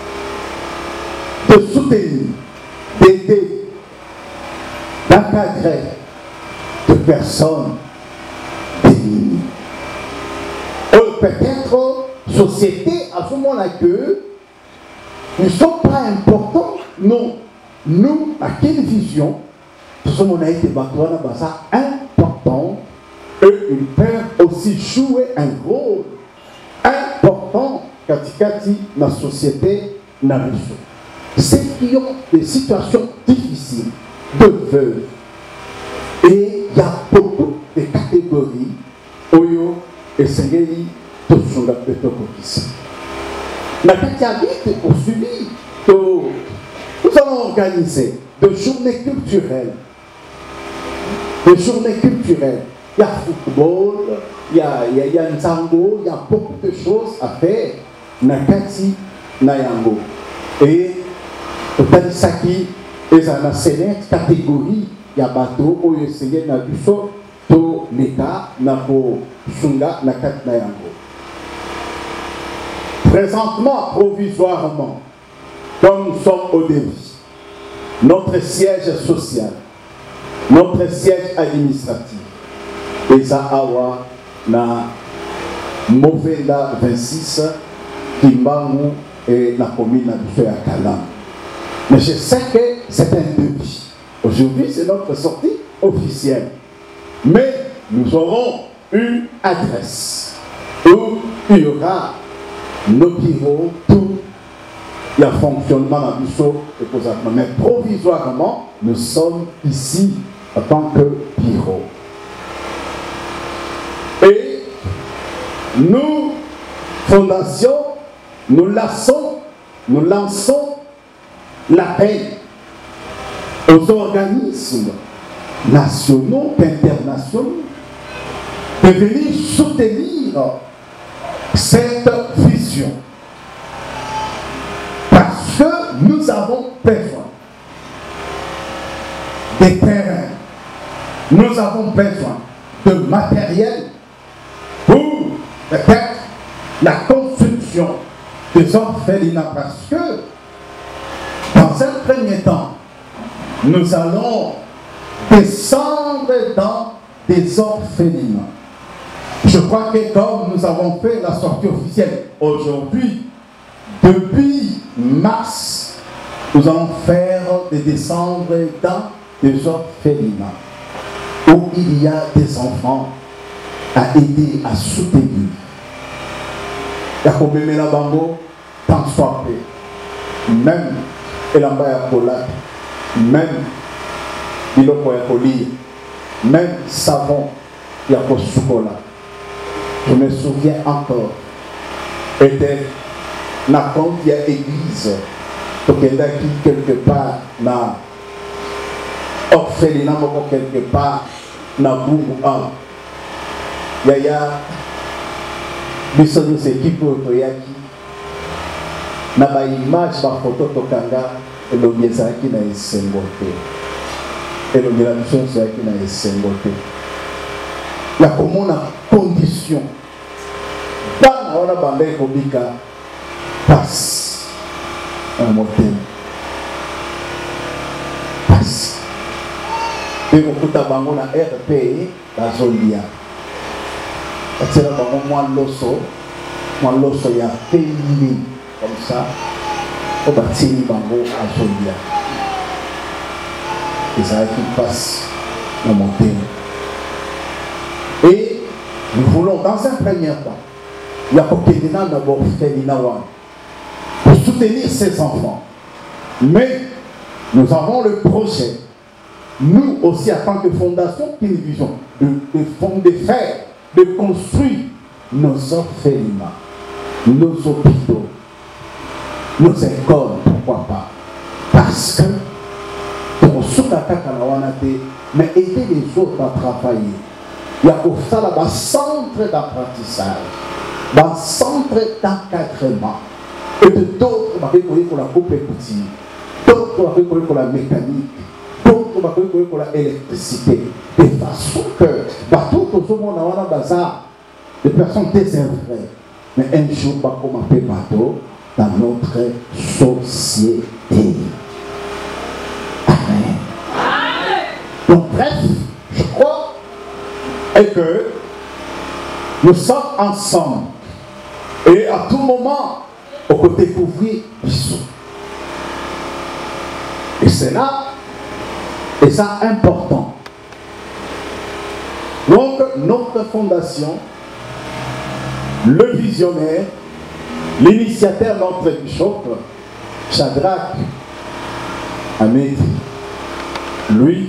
[SPEAKER 13] de soutenir, d'aider, d'encadrer de personnes démunies. Peut-être, ce société, à ce moment-là, que nous ne sommes pas importants. Non. Nous, à quelle vision, ce moment-là, été important. Et ils peuvent aussi jouer un rôle important dans la société. Ceux qui ont des situations difficiles, de veuves, et il y a beaucoup de catégories, Oyo et Sengeli, Tosunga Petokokis. La Katiabite poursuivi, nous allons organiser des journées culturelles. Des journées culturelles. Il y a football, il y a nzango, il y a beaucoup de choses à faire. Nakati, Nayango. Et Otanisaki, et ça a cette catégorie, il y a bateau, où il y a du saut, to l'État, Nako, Sunga, Nakat, Nayango. Présentement, provisoirement, comme nous sommes au début, notre siège social, notre siège administratif, Eza Awa, na Movenda 26, Kimbangu et la commune de Kalam. Mais je sais que c'est un début. Aujourd'hui, c'est notre sortie officielle. Mais nous aurons une adresse où il y aura nos bureaux, tout le fonctionnement dans le bureau. Mais provisoirement, nous sommes ici en tant que bureau. Et nous, fondation, nous lançons l'appel aux organismes nationaux et internationaux de venir soutenir cette vision. Parce que nous avons besoin des terrains, nous avons besoin de matériel pour peut-être la construction des orphelinats, parce que dans un premier temps, nous allons descendre dans des orphelinats. Je crois que comme nous avons fait la sortie officielle aujourd'hui, depuis mars, nous allons faire des descendre dans des orphelinats où il y a des enfants à aider, à soutenir. Il y a combien de bango, tant soit peu. Même Elamba ya Kola, même Biloko ya Koli, même savon ya Kosukola. Je me souviens encore, était na compte il y a église, pour qu'il y ait quelque part na orphelinat quelque part na Bungu an. Yaya biso nous équipe toyaki na ba image ba photo tokanga elongi ezalaki na esengo te, elongi na biso ezalaki na esengo te, ya komona condition bana wana banda ekobika pasi na motema, pasi mpe kokuta bango na RP bazolia atira bango mwa loso ya peli comme ça o batili bango azolia ezalaki passe na motema. Et nous voulons dans un premier temps il y a Kokedina d'abord pour soutenir ces enfants, mais nous avons le projet, nous aussi en tant que fondation télévision, de faire, de construire nos orphelinats, nos hôpitaux, nos écoles, pourquoi pas, parce que pour mais aider les autres à travailler. Il y a pour ça là un centre d'apprentissage, un centre d'encadrement, et de d'autres pour la coupe écoutille, d'autres pour la mécanique, d'autres pour l'électricité, de façon que tout le monde a un bazar de personnes désœuvrées. Mais un jour, pas comme un bateau dans notre société. Amen. Donc, bref, je crois que nous sommes ensemble Et à tout moment, on peut découvrir Bissot. Et c'est là, et ça important. Donc, notre fondation, le visionnaire, l'initiateur, notre bishop, Shadrach Ahmed, lui,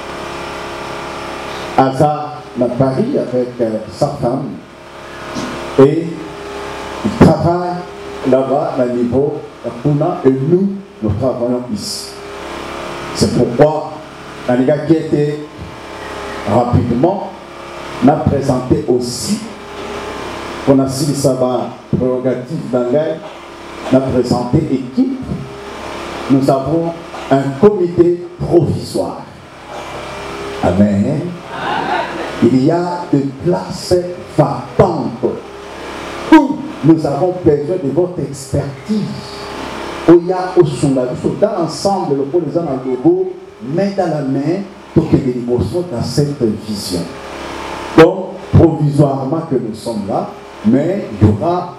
[SPEAKER 13] Aza à Paris avec sa femme, et il travaille là-bas, à niveau Puna, et nous travaillons ici. C'est pourquoi, dans les gars qui étaient rapidement, on a présenté aussi, on a signé ça prérogative d'Angaï, on a présenté équipe. Nous avons un comité provisoire. Amen. Il y a des places vacantes où nous avons besoin de votre expertise. Où il y a au dans l'ensemble, le pôle des logo, main dans la main, pour que les émotions dans cette vision. Donc, provisoirement que nous sommes là, mais il y aura,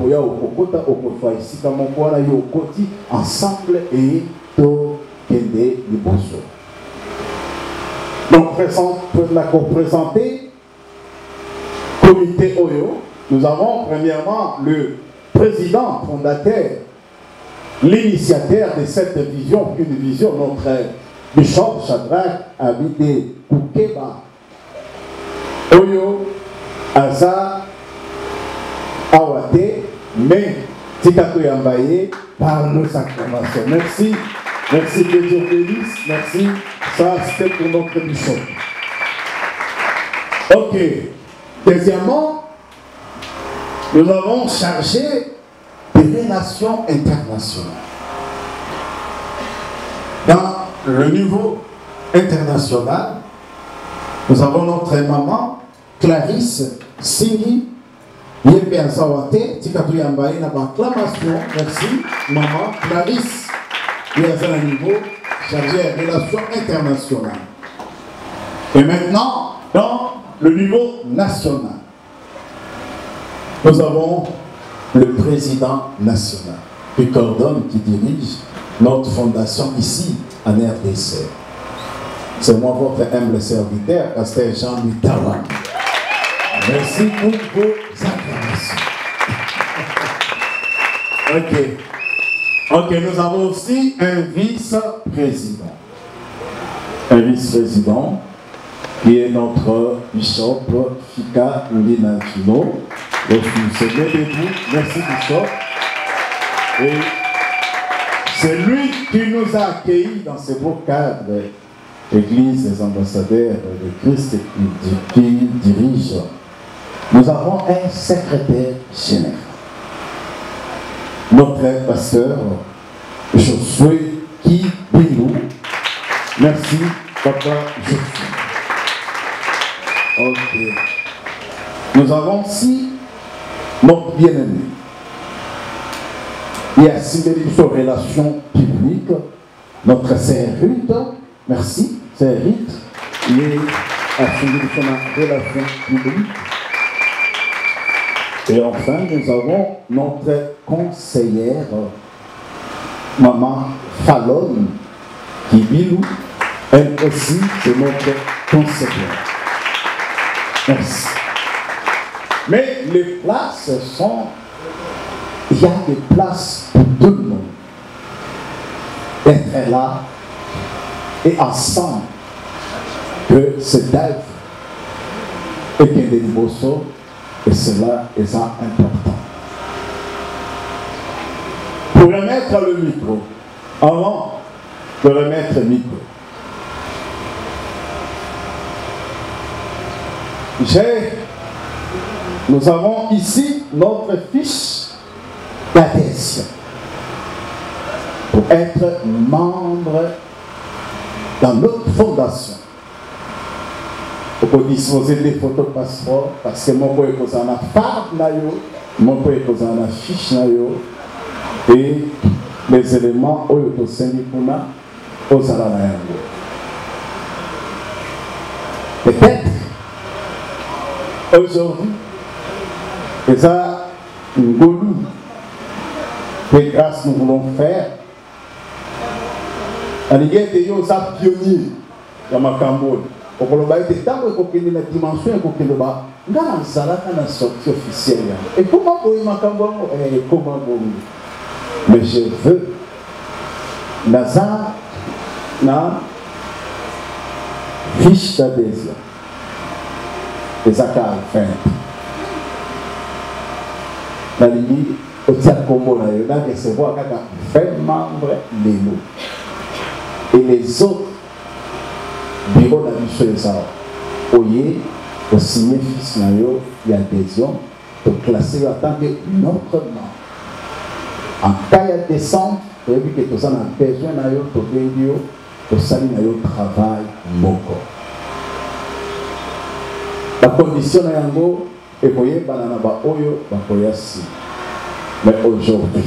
[SPEAKER 13] ici, comme on voit là, ensemble et tout les émotions. Donc, pour présenter comité Oyo, nous avons premièrement le président fondateur, l'initiateur de cette vision, une vision, notre bishop Shadrach Ahmed Kukeba Oyo Aza Awate, mais Tikato Yambaye par nos acclamations. Merci, merci que Dieu bénisse, merci. Ça, c'était pour notre bishop. Ok. Deuxièmement, nous avons chargé des relations internationales. Dans le niveau international, nous avons notre maman, Clarisse Singhi, Yembe Azawate, Tikatou Yambaye, n'a pas acclamation. Merci, maman, Clarisse, qui est à un niveau chargé des relations internationales. Et maintenant, dans le niveau national, nous avons le président national qui coordonne, qui dirige notre fondation ici en RDC. C'est moi votre humble serviteur, Pasteur Jean-Louis Tawa. Merci pour vos acclamations. Ok. Ok, nous avons aussi un vice-président. Un vice-président qui est notre bishop Fika Linachino. Merci bishop. Et c'est lui qui nous a accueillis dans ce beau cadre, l'Église des ambassadeurs de Christ qui dirige. Nous avons un secrétaire général. Notre pasteur Josué Kibilou. Merci, papa Josué. Ok. Nous avons aussi notre bien-aimé. Il y a Sibélie sur relations publiques. Notre sœur Ruth. Merci, sœur Ruth. Il est à Sibélie sur la relation publique. Et enfin, nous avons notre conseillère, maman Fallon Kibilou. Elle aussi, c'est notre conseillère. Merci. Mais les places sont... Il y a des places pour tout le monde. Être là et ensemble que cette œuvre et que les émotions, et cela est important. Pour remettre le micro, avant de remettre le micro, nous avons ici notre fiche d'adhésion pour être membre dans notre fondation. On peut disposer des photos passeport parce que moi, je peux en faire moi, je peux en fiche et les éléments où je peux aux Alanaïs. Peut-être aujourd'hui, et ça, Ngolou. Quelle grâce nous voulons faire. Aligué était un pionnier dans ma Cambodge. Au Colombie, il était dans la dimension et dans la salle, dans la sortie officielle. Et comment vous ma Cambodge? Et comment vous? Mais je veux Nazar na fiche d'adhésion. Les accords faits. Dans les lits, au tiers Congo, il y a recevoir fait membre les lots. Et les autres bureaux d'administration, au signer fiche d'adhésion, pour classer en tant que notre membre. En cas de décembre, vous avez vu que tout ça a besoin de saluer notre travail. La condition est en gros, et vous voyez, mais aujourd'hui,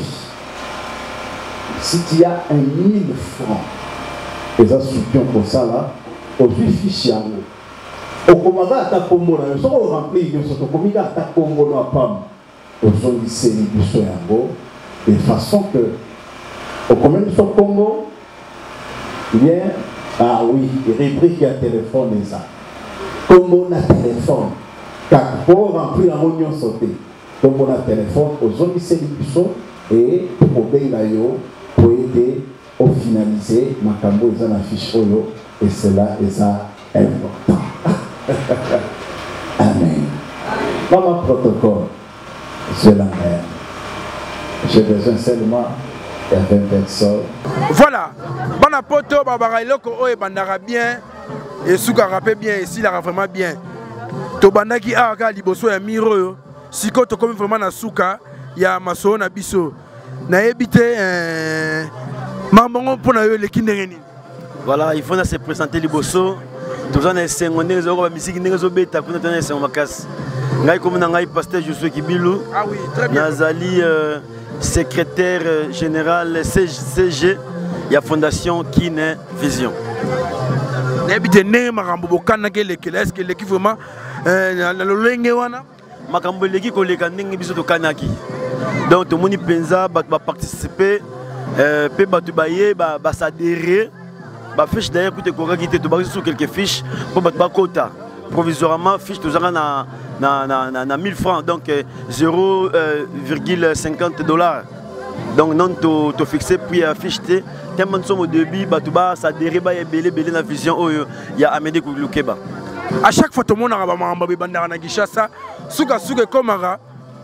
[SPEAKER 13] si tu as 1000 francs, et ça soutient pour ça là, aujourd'hui, fichier en gros. Au commandant à ta combo, ils sont remplis, ils sont commis à ta combo, non pas. Aujourd'hui, c'est les en gros. De façon que, au combien de son Congo, il y a, ah oui, il rubrique à téléphone et ça. Congo na téléphone, car pour remplir la réunion sauté, Congo na téléphone, aux zones c'est les et pour obéir là pour aider au finaliser, ma cambo ils ont affiché oyo et cela est important. Amen. Dans mon protocole, c'est la mer. J'ai besoin seulement de 20 personnes.
[SPEAKER 4] Voilà. Bon apoto, babara iloko oye bandara bien. Et souka rappé bien, ici la vraiment bien. To bandaki aka liboso ya miro. Siko to comme vraiment na souka, ya maso na biso. Na ebité maman pour na yo le kindereni.
[SPEAKER 7] Voilà, il faut se présenter liboso. Tous en esengone les oro musique nezo beta pour na esengoma kas. Ngai comme na ngai pasteur Josué Kibilu.
[SPEAKER 4] Ah oui, très bien.
[SPEAKER 7] Nazali secrétaire général CG, il y a Fondation Kine Vision.
[SPEAKER 4] Est-ce que l'équipe vraiment
[SPEAKER 7] Makambo leki koleka ndenge biso to kanaki. Donc tout le monde pensa va participer pe batu baye ba s'adhérer ba fiche d'ailleurs pour te kokaki te to ba sur quelques fiches pour ba quota provisoirement fiche to zanga na 1000 francs, donc 0,50 $. Donc non to fixé puis affiché tellement somme au début batuba ça dérive et belé na vision oyo ya Amédée Koulukeba.
[SPEAKER 4] À chaque fois tout le monde a mamba bandara na Gishasa suka komara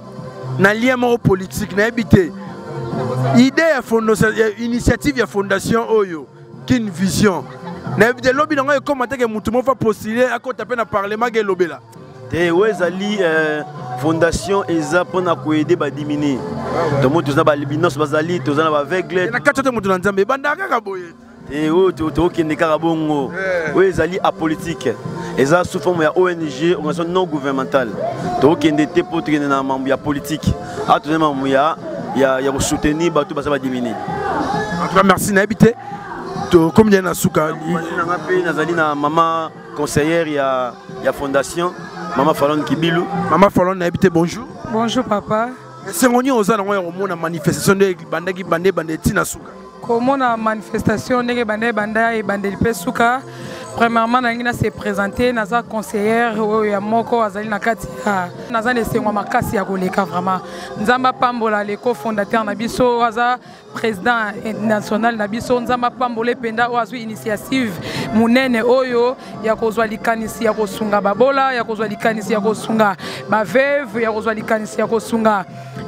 [SPEAKER 4] na lien politique na habité idée ya fondation initiative ya fondation oyo Kine Vision na habité lobby na ngoy commenter que mutu mo fa postuler à côté na parlement ke lobela.
[SPEAKER 7] Et Wezali fondation eza pona ko aider ba diminuer. To moto za ba libinos bazali to za ba aveugle.
[SPEAKER 4] Na katote moto na Nzambe bandaka ka boye.
[SPEAKER 7] Et o to kende ka bongo. Wezali apolitique. Eza sous forme ya ONG, organisation non gouvernementale. To kende te pour kende na membre ya politique. A to membre ya soutenir ba to ba diminuer.
[SPEAKER 4] En tout cas merci na habité. To combien na suka.
[SPEAKER 7] Nazali na maman conseillère ya fondation. Maman Fallon Kibilu.
[SPEAKER 4] Maman Fallon n'a habité, bonjour.
[SPEAKER 14] Bonjour papa.
[SPEAKER 4] C'est on y a une manifestation de bandaki bandé tina suka.
[SPEAKER 14] Comment la manifestation de bandé et bandé suka. Premièrement, on s'est présenté, nous avons conseillère, Moko Azali Nakati, nous avons essayé de makasi ya koleka vraiment. Nous avons pambola le cofondateur Nabiso, président national Nabiso, nous avons pambolé penda oazu initiative munene oyo ya kozwa likanisi ya kosunga babola, ya kozwa likanisi ya kosunga baveve, ya kozwa likanisi ya kosunga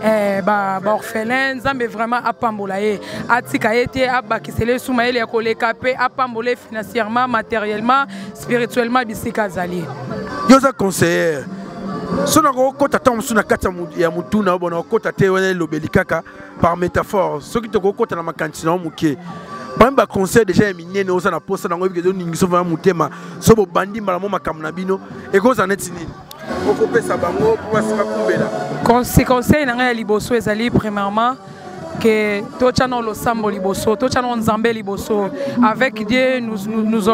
[SPEAKER 14] ba orphelin, Nzambe vraiment apambola ye. Atika ete abakisele suma ele ya koleka pe apambolé financièrement, matériellement, spirituellement bisika zali.
[SPEAKER 4] Yoza conseiller. Sona ko kota tam suna kata ya mutuna bona kota te wele lobelikaka par métaphore. Ce qui te ko kota na makantina muke. Bamba conseil déjà minene osa na posta nango bikezo ningiso va mutema. So bo bandi mbala mo makamna bino e ko zaneti nini. Oko pesa bango pour asika kumbela.
[SPEAKER 14] Conseil na ya liboso ezali premièrement que Tochano lo sambo liboso, Tochano Nzambe liboso. Avec Dieu, nous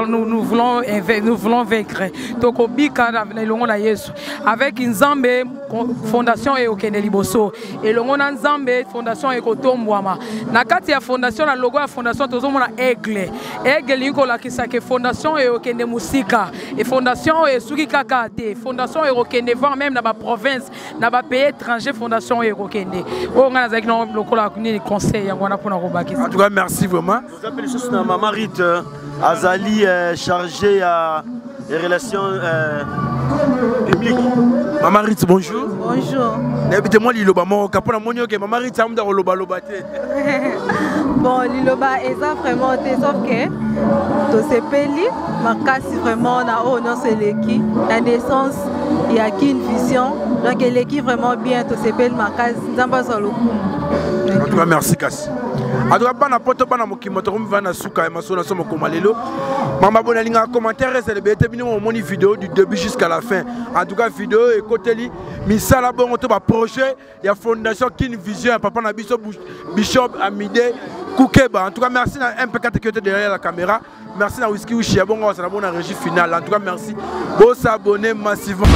[SPEAKER 14] voulons vaincre. Toko bika na longo na Yesu. Avec Nzambe, fondation et okende liboso et longo na nzambe fondation e kotombwama na kati ya fondation na logo ya fondation tozomona aigle liko la kisake fondation e okende musika et fondation e suki kaka te fondation e okende voir même na ba province na ba pays étranger fondation e okende o ngana zaki no lokola ni conseil yango na pona ko bakisa.
[SPEAKER 4] En tout cas merci vraiment.
[SPEAKER 8] Vous appelez ça na Maman Rite Azali chargé à les relations publiques.
[SPEAKER 4] Maman Rite, bonjour.
[SPEAKER 6] Bonjour.
[SPEAKER 4] N'habitez-moi Liloba, mon capon monio que Maman Rite, ça me donne loba.
[SPEAKER 6] Bon, Liloba, et ça vraiment, sauf que tout ce pays, ma casse vraiment, on a non c'est l'équipe, la naissance, il y a qu'une vision, donc l'équipe vraiment bien, tout ce pays, ma casse, ça va sur le coup.
[SPEAKER 4] En tout cas, merci Kassi. En tout cas, bana poto bana mokimoto vana suka masona somo komalelo. Mama bonalinga commentaire c'est le bété bino mon vidéo du début jusqu'à la fin. En tout cas, vidéo et côté li misala bon to ba projet, il y a fondation Kin Vision papa na biso Bishop Amide Koukeba. En tout cas, merci na MP4 qui était derrière la caméra. Merci na Whisky Uchi bon ça na bonne régie finale. En tout cas, merci. Bon s'abonner massivement.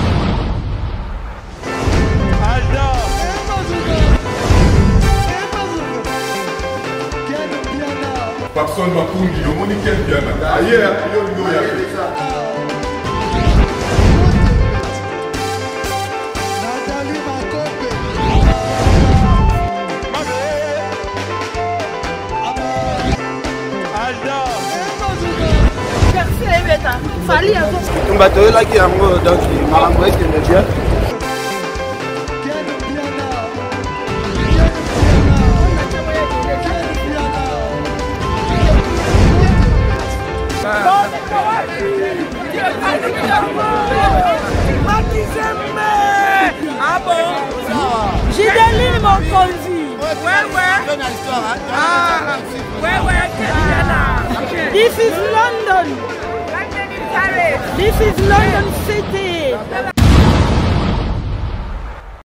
[SPEAKER 2] Papson Makundi, le monde est bien. Ailleurs, il y a
[SPEAKER 6] Ah bon? J'ai des mon conduit. Ouais. Ah, ouais. This is London. This is London City.